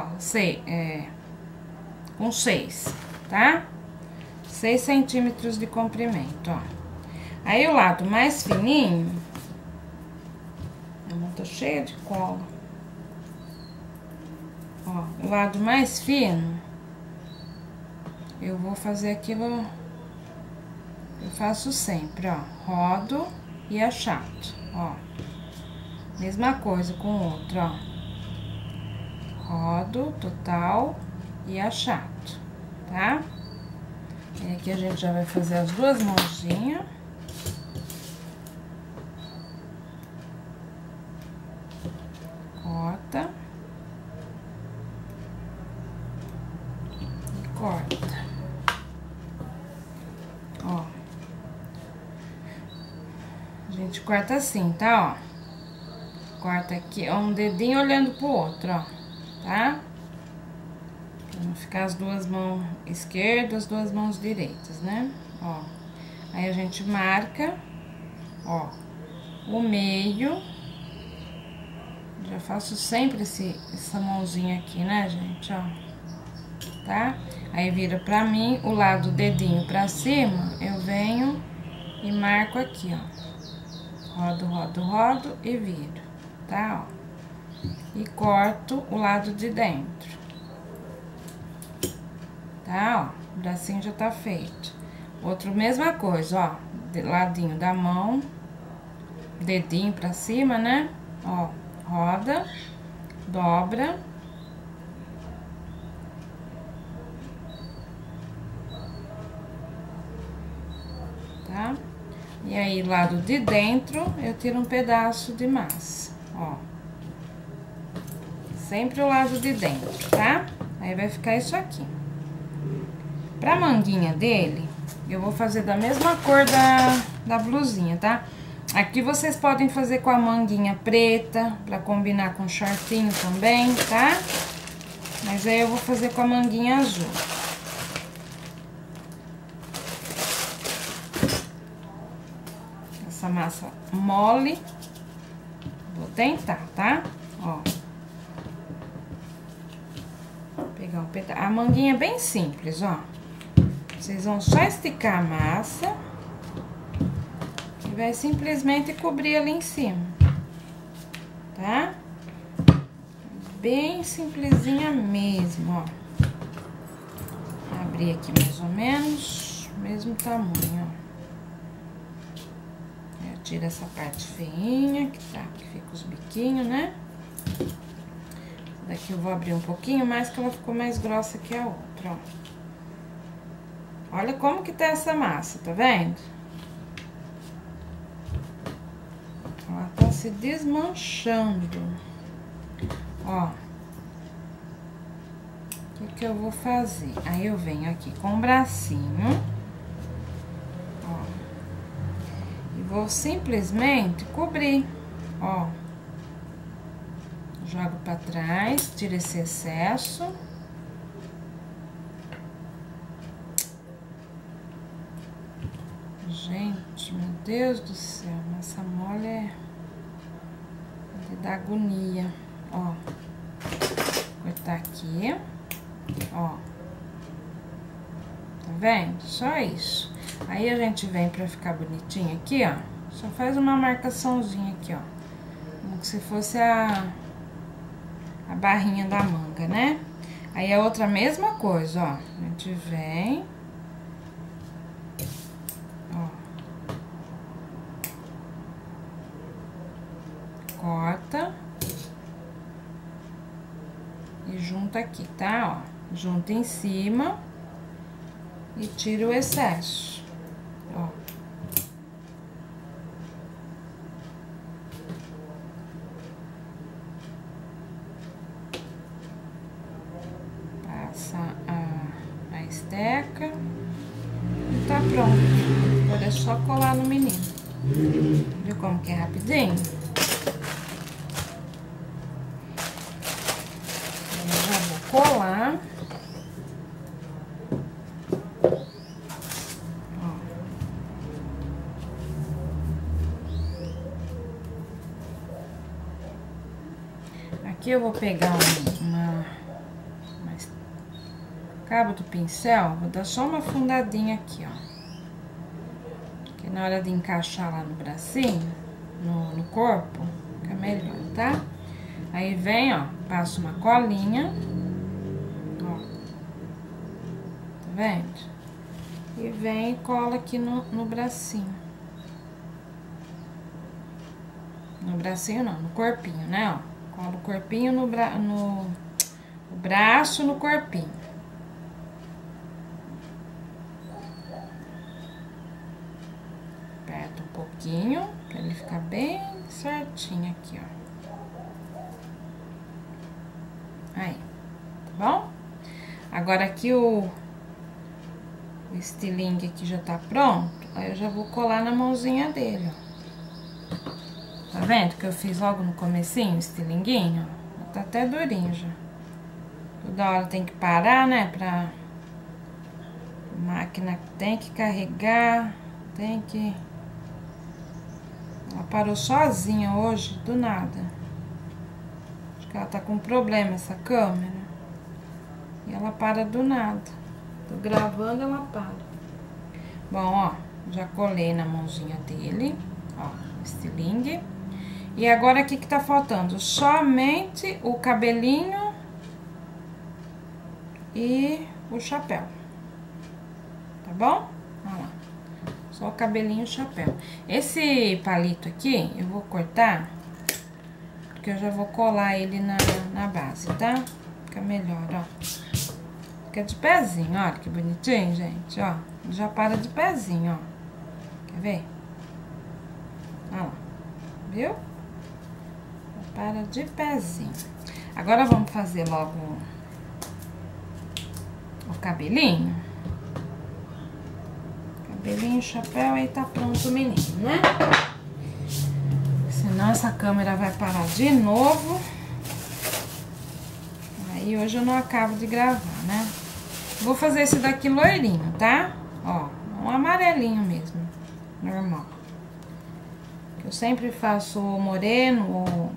com 6, tá? 6 centímetros de comprimento, ó. Aí, o lado mais fininho... A mão tá cheia de cola. Ó, o lado mais fino... Eu vou fazer aquilo... Eu faço sempre, ó. Rodo e achato, ó. Mesma coisa com o outro, ó. Rodo total e achato, tá? E aqui a gente já vai fazer as duas mãozinhas. Corta. E corta. Ó. A gente corta assim, tá? Ó. Corta aqui, ó, um dedinho olhando pro outro, ó. Tá? Pra não ficar as duas mãos esquerdas, as duas mãos direitas, né? Ó. Aí a gente marca, ó, o meio. Já faço sempre essa mãozinha aqui, né, gente? Ó. Tá? Aí vira pra mim, o lado do dedinho pra cima, eu venho e marco aqui, ó. Rodo, rodo, rodo e viro, tá? Ó. E corto o lado de dentro. Tá, ó, o bracinho já tá feito. Outro, mesma coisa, ó, ladinho da mão, dedinho pra cima, né? Ó, roda, dobra. Tá? E aí, lado de dentro, eu tiro um pedaço de massa, ó. Sempre o lado de dentro, tá? Aí, vai ficar isso aqui. Pra manguinha dele, eu vou fazer da mesma cor da blusinha, tá? Aqui vocês podem fazer com a manguinha preta, pra combinar com shortinho também, tá? Mas aí eu vou fazer com a manguinha azul. Essa massa mole. Vou tentar, tá? Ó. Pegar um pedaço. A manguinha é bem simples, ó. Vocês vão só esticar a massa e vai simplesmente cobrir ali em cima, tá? Bem simplesinha mesmo, ó. Abrir aqui mais ou menos, mesmo tamanho, ó. Eu tiro essa parte feinha, que fica os biquinhos, né? Daqui eu vou abrir um pouquinho mais, que ela ficou mais grossa que a outra, ó. Olha como que tá essa massa, tá vendo? Ela tá se desmanchando. Ó. O que eu vou fazer? Aí, eu venho aqui com o bracinho. Ó. E vou simplesmente cobrir, ó. Jogo pra trás, tiro esse excesso. Gente, meu Deus do céu, massa mole é de dar agonia, ó. Cortar aqui, ó. Tá vendo? Só isso. Aí, a gente vem pra ficar bonitinho aqui, ó. Só faz uma marcaçãozinha aqui, ó. Como se fosse a barrinha da manga, né? Aí, a outra mesma coisa, ó. A gente vem... Corta e junta aqui, tá? Ó, junta em cima e tira o excesso, ó. Passa a esteca e tá pronto. Agora é só colar no menino. Viu como que é rapidinho? Eu já vou colar. Aqui eu vou pegar cabo do pincel, vou dar só uma afundadinha aqui, ó. Que na hora de encaixar lá no bracinho, no corpo, fica melhor, tá? Aí vem, ó, passo uma colinha, ó. Tá vendo? E vem e cola aqui no bracinho. No bracinho não, no corpinho, né, ó. Cola o corpinho no braço, no corpinho. Aperta um pouquinho, pra ele ficar bem certinho aqui, ó. Aí, tá bom? Agora aqui o estilingue aqui já tá pronto, aí eu já vou colar na mãozinha dele, ó. Tá vendo que eu fiz logo no comecinho, estilinguinho? Tá até durinho já. Toda hora tem que parar, né? A máquina tem que carregar, tem que... Ela parou sozinha hoje, do nada. Acho que ela tá com problema, essa câmera. E ela para do nada. Tô gravando, ela para. Bom, ó, já colei na mãozinha dele, ó, estilingue. E agora, o que que tá faltando? Somente o cabelinho e o chapéu. Tá bom? Olha lá. Só o cabelinho e o chapéu. Esse palito aqui, eu vou cortar, porque eu já vou colar ele na base, tá? Fica melhor, ó. Fica de pezinho, olha que bonitinho, gente, ó. Já para de pezinho, ó. Quer ver? Olha lá. Viu? Para de pezinho. Agora, vamos fazer logo o cabelinho. Cabelinho, chapéu, aí tá pronto o menino, né? Senão essa câmera vai parar de novo. Aí hoje eu não acabo de gravar, né? Vou fazer esse daqui loirinho, tá? Ó, um amarelinho mesmo, normal. Eu sempre faço moreno ou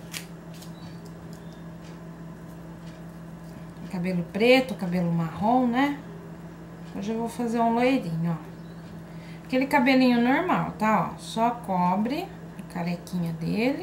cabelo preto, cabelo marrom, né? Hoje eu vou fazer um loirinho, ó. Aquele cabelinho normal, tá? Ó, só cobre a carequinha dele.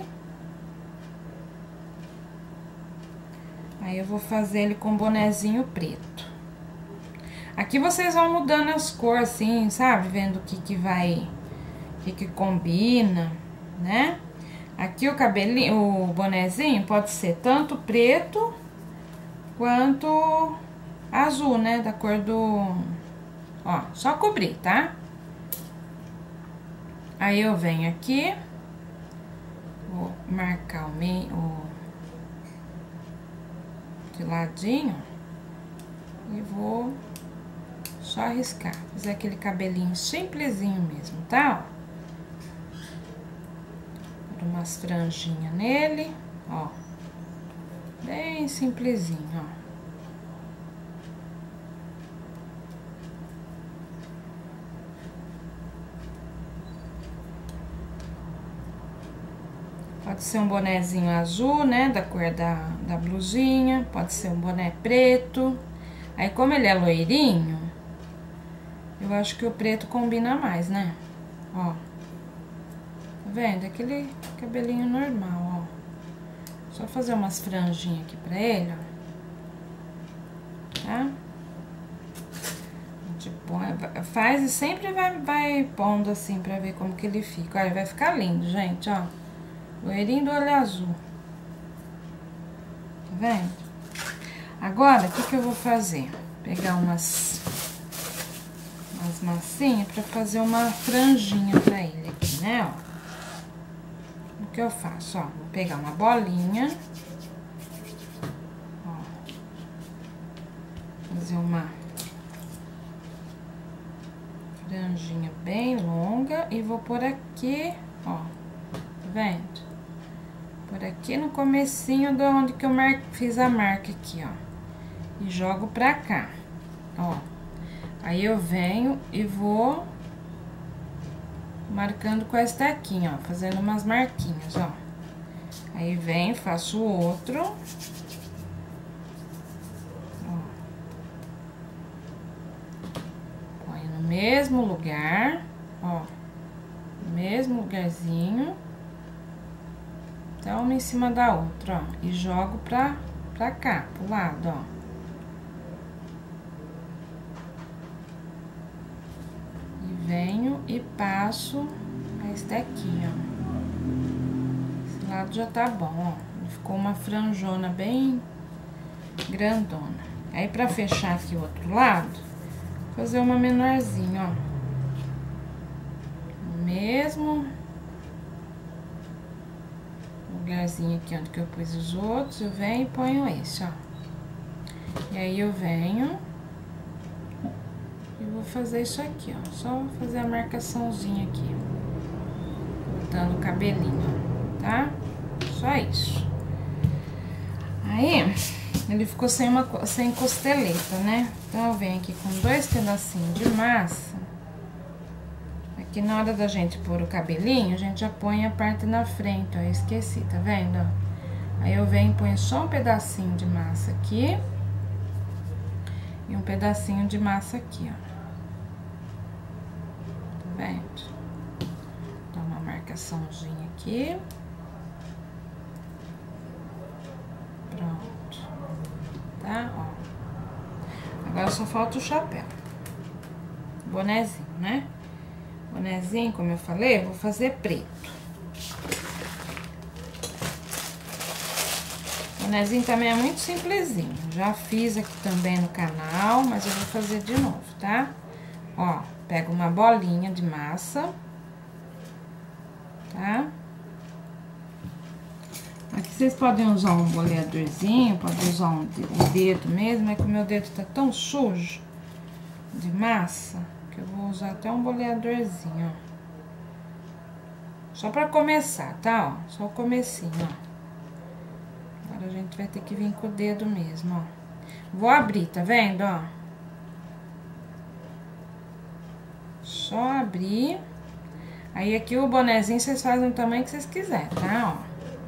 Aí eu vou fazer ele com bonezinho preto. Aqui vocês vão mudando as cores, assim, sabe? Vendo o que vai, o que combina, né? Aqui o cabelinho, o bonezinho pode ser tanto preto quanto azul, né? Da cor do... Ó, só cobrir, tá? Aí eu venho aqui, vou marcar o meio, de ladinho, e vou só riscar, fazer aquele cabelinho simplesinho mesmo, tá? Vou dar umas franjinhas nele, ó, bem simplesinho, ó. Pode ser um bonezinho azul, né, da cor da blusinha, pode ser um boné preto. Aí, como ele é loirinho, eu acho que o preto combina mais, né? Ó, tá vendo? Aquele cabelinho normal, ó. Só fazer umas franjinhas aqui pra ele, ó. Tá? A gente põe, faz e sempre vai pondo assim pra ver como que ele fica. Olha, vai ficar lindo, gente, ó. Loirinho do olho azul. Tá vendo? Agora, o que eu vou fazer? Pegar umas massinhas pra fazer uma franjinha pra ele aqui, né, ó. O que eu faço, ó? Vou pegar uma bolinha. Ó. Fazer uma franjinha bem longa e vou vou por aqui, ó, tá vendo? Por aqui no comecinho de onde que eu fiz a marca aqui, ó. E jogo pra cá, ó. Aí eu venho e vou marcando com esta aqui, ó, fazendo umas marquinhas, ó. Aí venho, faço o outro. Ó. Põe no mesmo lugar, ó. No mesmo lugarzinho. Então, uma em cima da outra, ó. E jogo pra cá, pro lado, ó. E venho e passo a estequinha, ó. Esse lado já tá bom, ó. Ficou uma franjona bem grandona. Aí, pra fechar aqui o outro lado, vou fazer uma menorzinha, ó. No mesmo lugarzinho aqui onde que eu pus os outros, eu venho e ponho esse, ó. E aí, eu venho e vou fazer isso aqui, ó. Só fazer a marcaçãozinha aqui, botando o cabelinho, tá? Só isso. Aí, ele ficou sem costeleta, né? Então, eu venho aqui com 2 pedacinhos de massa. Aqui, na hora da gente pôr o cabelinho, a gente já põe a parte na frente, ó. Eu esqueci, tá vendo, ó? Aí, eu venho e ponho só um pedacinho de massa aqui. E um pedacinho de massa aqui, ó. Tá vendo? Dá uma marcaçãozinha aqui. Pronto. Tá? Ó. Agora só falta o chapéu. Bonezinho, né? Bonezinho, como eu falei, eu vou fazer preto. Bonezinho também é muito simplesinho. Já fiz aqui também no canal, mas eu vou fazer de novo, tá? Ó, pego uma bolinha de massa, tá? Aqui vocês podem usar um boleadorzinho, podem usar o dedo mesmo, é que o meu dedo tá tão sujo de massa que eu vou usar até um boleadorzinho, ó. Só pra começar, tá? Ó, só o comecinho, ó. Agora a gente vai ter que vir com o dedo mesmo, ó. Vou abrir, tá vendo, ó? Só abrir. Aí, aqui o bonezinho vocês fazem o tamanho que vocês quiserem, tá? Ó.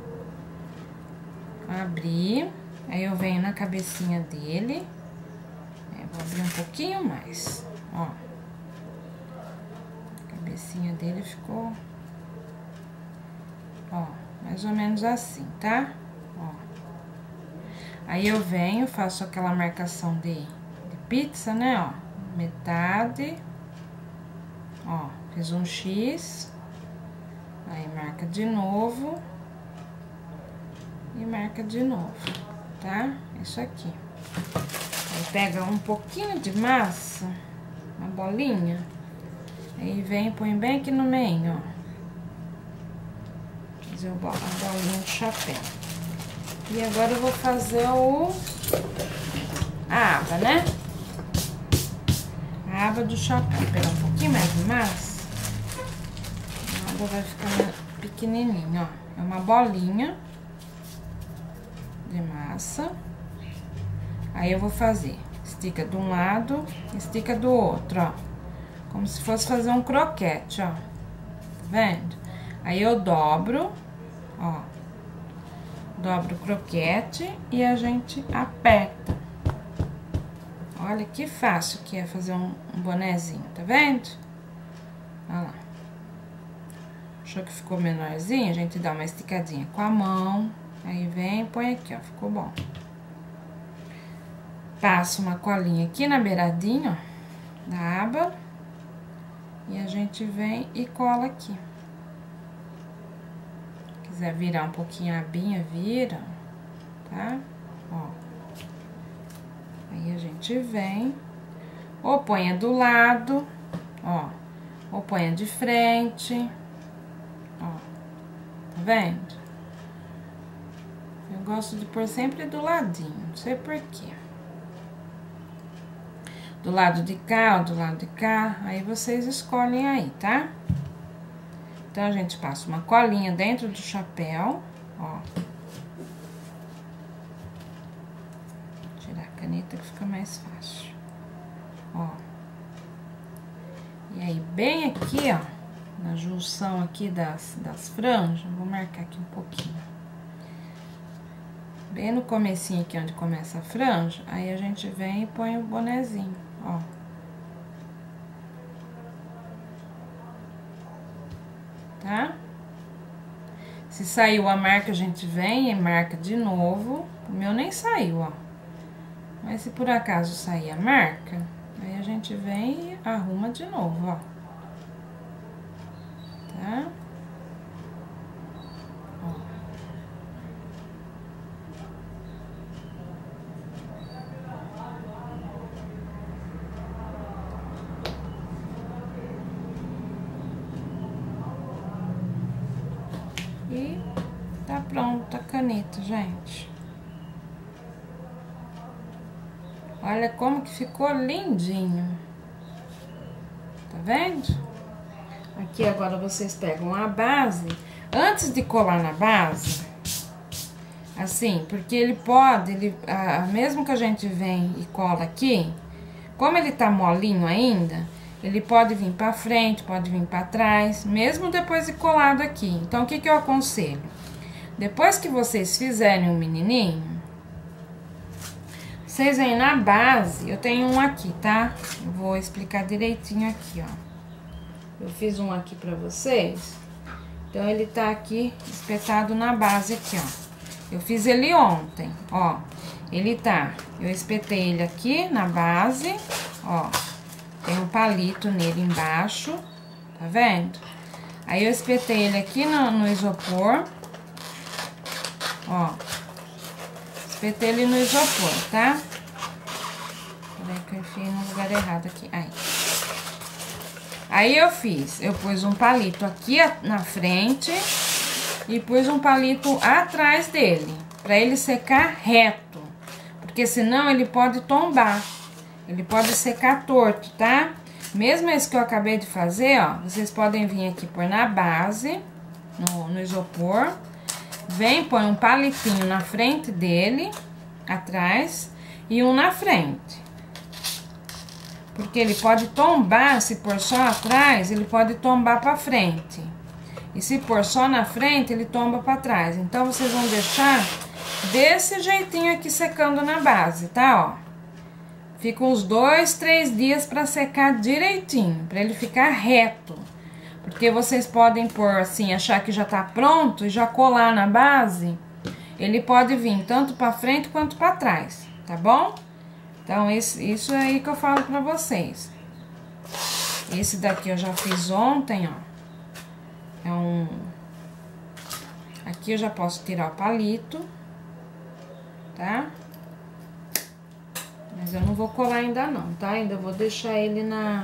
Abrir. Aí, eu venho na cabecinha dele. Vou abrir um pouquinho mais, ó. A cabecinha dele ficou... Ó, mais ou menos assim, tá? Ó. Aí, eu venho, faço aquela marcação de pizza, né, ó. Metade. Ó, fiz um X. Aí, marca de novo. E marca de novo, tá? Isso aqui. Aí, pega um pouquinho de massa, uma bolinha. Aí, vem e põe bem aqui no meio, ó. Fazer a bolinha de chapéu. E agora eu vou fazer a aba, né? A aba do chapéu. Vou pegar um pouquinho mais de massa. A aba vai ficar pequenininha, ó. É uma bolinha de massa. Aí, eu vou fazer estica de um lado, estica do outro, ó. Como se fosse fazer um croquete, ó. Tá vendo? Aí, eu dobro, ó. Dobro o croquete e a gente aperta. Olha que fácil que é fazer um bonezinho, tá vendo? Olha lá. Achou que ficou menorzinho? A gente dá uma esticadinha com a mão. Aí, vem e põe aqui, ó. Ficou bom. Passo uma colinha aqui na beiradinha, ó, da aba. E a gente vem e cola aqui. Se quiser virar um pouquinho a abinha, vira, tá? Ó. Aí, a gente vem, ou põe do lado, ó, ou põe de frente, ó, tá vendo? Eu gosto de pôr sempre do ladinho, não sei por quê. Do lado de cá ou do lado de cá, aí vocês escolhem aí, tá? Então, a gente passa uma colinha dentro do chapéu, ó. Tirar a caneta que fica mais fácil, ó. E aí, bem aqui, ó, na junção aqui das franjas, vou marcar aqui um pouquinho. Bem no comecinho aqui, onde começa a franja, aí a gente vem e põe o bonezinho, ó. Tá? Se saiu a marca, a gente vem e marca de novo. O meu nem saiu, ó. Mas se por acaso sair a marca, aí a gente vem e arruma de novo, ó. Tá? Ó. E tá pronta a caneta, gente. Olha como que ficou lindinho. Tá vendo? Aqui agora vocês pegam a base. Antes de colar na base, assim, porque ele pode, mesmo que a gente vem e cola aqui, como ele tá molinho ainda, ele pode vir pra frente, pode vir pra trás, mesmo depois de colado aqui. Então, o que que eu aconselho? Depois que vocês fizerem um menininho, vocês vêm na base, eu tenho um aqui, tá? Eu vou explicar direitinho aqui, ó. Eu fiz um aqui pra vocês, então ele tá aqui espetado na base aqui, ó. Eu fiz ele ontem, ó. Ele tá, eu espetei ele aqui na base, ó. Tem um palito nele embaixo, tá vendo? Aí eu espetei ele aqui no isopor, ó. Espetei ele no isopor, tá? Peraí que eu enfiei no lugar errado aqui, aí. Aí eu pus um palito aqui na frente e pus um palito atrás dele, pra ele secar reto, porque senão ele pode tombar, ele pode secar torto, tá? Mesmo esse que eu acabei de fazer, ó, vocês podem vir aqui pôr na base, no isopor, vem, põe um palitinho na frente dele, atrás, e um na frente. Porque ele pode tombar, se pôr só atrás, ele pode tombar pra frente. E se pôr só na frente, ele tomba pra trás. Então, vocês vão deixar desse jeitinho aqui secando na base, tá, ó? Fica uns 2, 3 dias pra secar direitinho, pra ele ficar reto. Porque vocês podem pôr assim, achar que já tá pronto e já colar na base. Ele pode vir tanto pra frente quanto pra trás, tá bom? Então, isso aí que eu falo pra vocês. Esse daqui eu já fiz ontem, ó. Aqui eu já posso tirar o palito, tá? Mas eu não vou colar ainda não, tá? Ainda vou deixar ele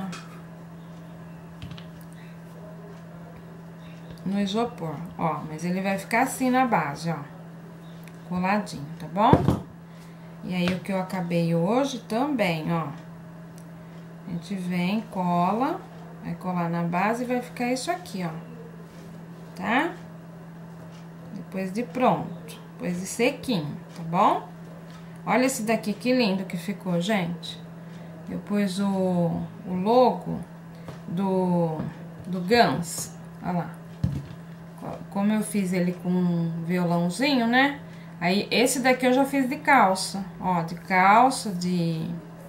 no isopor, ó. Mas ele vai ficar assim na base, ó. Coladinho, tá bom? E aí, o que eu acabei hoje também, ó. A gente vem, cola, vai colar na base e vai ficar isso aqui, ó. Tá? Depois de pronto, depois de sequinho, tá bom? Olha esse daqui, que lindo que ficou, gente. Eu pus o logo do Guns, olha lá. Como eu fiz ele com um violãozinho, né? Aí, esse daqui eu já fiz de calça, ó, de calça, de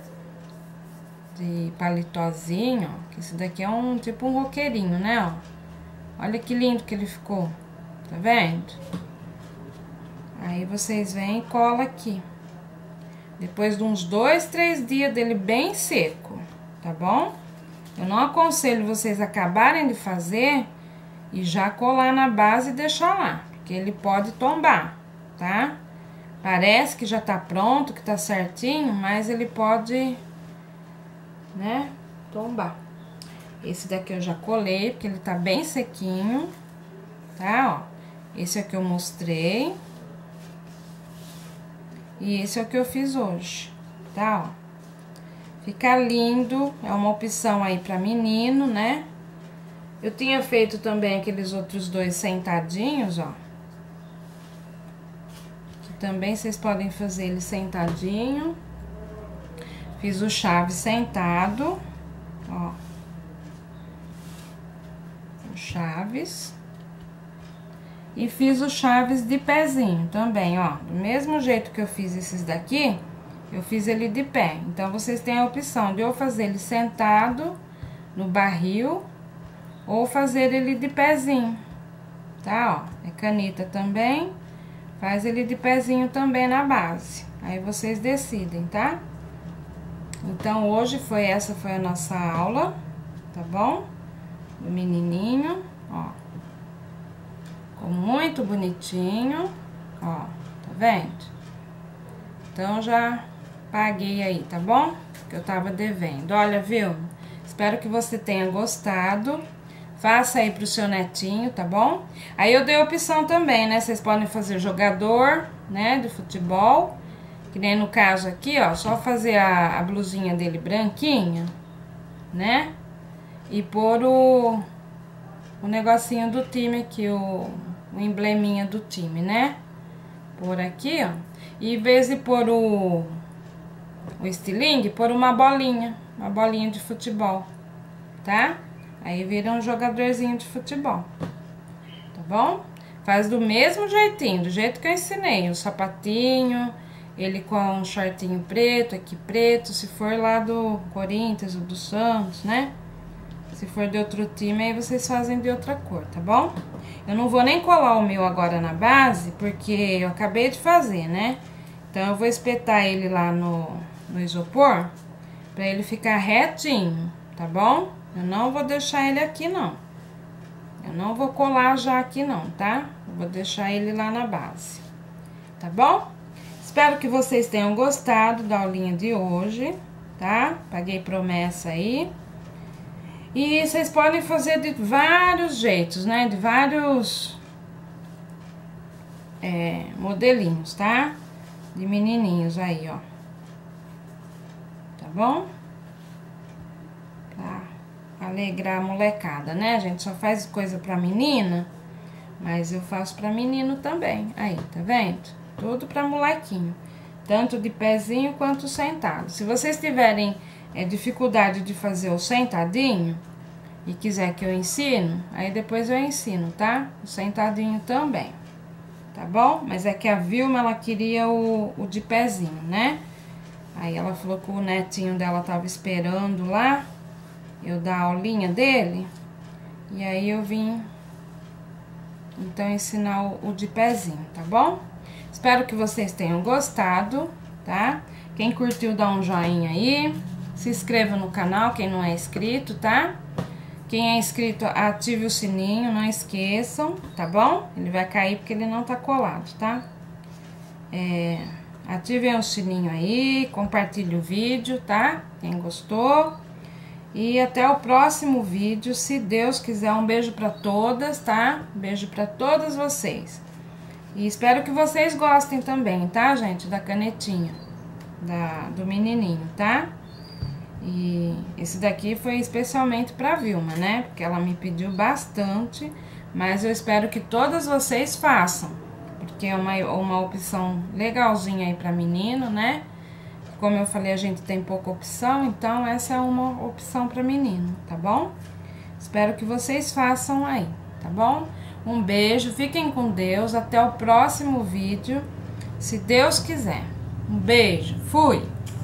palitozinho, ó, que esse daqui é tipo um roqueirinho, né, ó. Olha que lindo que ele ficou, tá vendo? Aí, vocês vêm e colam aqui. Depois de uns 2, 3 dias dele bem seco, tá bom? Eu não aconselho vocês acabarem de fazer e já colar na base e deixar lá, porque ele pode tombar, tá? Parece que já tá pronto, que tá certinho, mas ele pode, né, tombar. Esse daqui eu já colei, porque ele tá bem sequinho, tá, ó. Esse aqui eu mostrei. E esse é o que eu fiz hoje, tá, ó. Fica lindo, é uma opção aí pra menino, né? Eu tinha feito também aqueles outros dois sentadinhos, ó. Que também vocês podem fazer ele sentadinho. Fiz o chave sentado, ó. O chaves. E fiz o chaves de pezinho também, ó. Do mesmo jeito que eu fiz esses daqui, eu fiz ele de pé. Então, vocês têm a opção de ou fazer ele sentado no barril, ou fazer ele de pezinho, tá? Ó, é caneta também, faz ele de pezinho também na base. Aí, vocês decidem, tá? Então, hoje essa foi a nossa aula, tá bom? Do menininho, ó. Ficou muito bonitinho, ó, tá vendo? Então, já paguei aí, tá bom? Que eu tava devendo. Olha, viu? Espero que você tenha gostado. Faça aí pro seu netinho, tá bom? Aí eu dei opção também, né? Vocês podem fazer jogador, né? De futebol. Que nem no caso aqui, ó. Só fazer a blusinha dele branquinha, né? E pôr o negocinho do time aqui, o embleminha do time, né? Por aqui, ó. E em vez de pôr o estilingue, pôr uma bolinha de futebol, tá? Aí vira um jogadorzinho de futebol, tá bom? Faz do mesmo jeitinho, do jeito que eu ensinei, o sapatinho, ele com um shortinho preto, aqui preto, se for lá do Corinthians ou do Santos, né? Se for de outro time, aí vocês fazem de outra cor, tá bom? Eu não vou nem colar o meu agora na base, porque eu acabei de fazer, né? Então, eu vou espetar ele lá no isopor, pra ele ficar retinho, tá bom? Eu não vou deixar ele aqui, não. Eu não vou colar já aqui, não, tá? Eu vou deixar ele lá na base, tá bom? Espero que vocês tenham gostado da aulinha de hoje, tá? Paguei promessa aí. E vocês podem fazer de vários jeitos, né? De vários modelinhos, tá? De menininhos aí, ó. Tá bom? Pra alegrar a molecada, né? A gente só faz coisa pra menina, mas eu faço pra menino também. Aí, tá vendo? Tudo pra molequinho. Tanto de pezinho quanto sentado. Se vocês tiverem dificuldade de fazer o sentadinho e quiser que eu ensino, aí depois eu ensino, tá? O sentadinho também, tá bom? Mas é que a Vilma, ela queria o de pezinho, né? Aí ela falou que o netinho dela tava esperando lá eu dar a aulinha dele, e aí eu vim, então, ensinar o de pezinho, tá bom? Espero que vocês tenham gostado, tá? Quem curtiu, dá um joinha aí, se inscreva no canal, quem não é inscrito, tá? Quem é inscrito, ative o sininho, não esqueçam, tá bom? Ele vai cair porque ele não tá colado, tá? Ativem o sininho aí, compartilhe o vídeo, tá? Quem gostou. E até o próximo vídeo, se Deus quiser. Um beijo pra todas, tá? Beijo pra todas vocês. E espero que vocês gostem também, tá, gente? Da canetinha, do menininho, tá? E esse daqui foi especialmente pra Vilma, né? Porque ela me pediu bastante, mas eu espero que todas vocês façam. Porque é uma opção legalzinha aí pra menino, né? Como eu falei, a gente tem pouca opção, então essa é uma opção pra menino, tá bom? Espero que vocês façam aí, tá bom? Um beijo, fiquem com Deus, até o próximo vídeo, se Deus quiser. Um beijo, fui!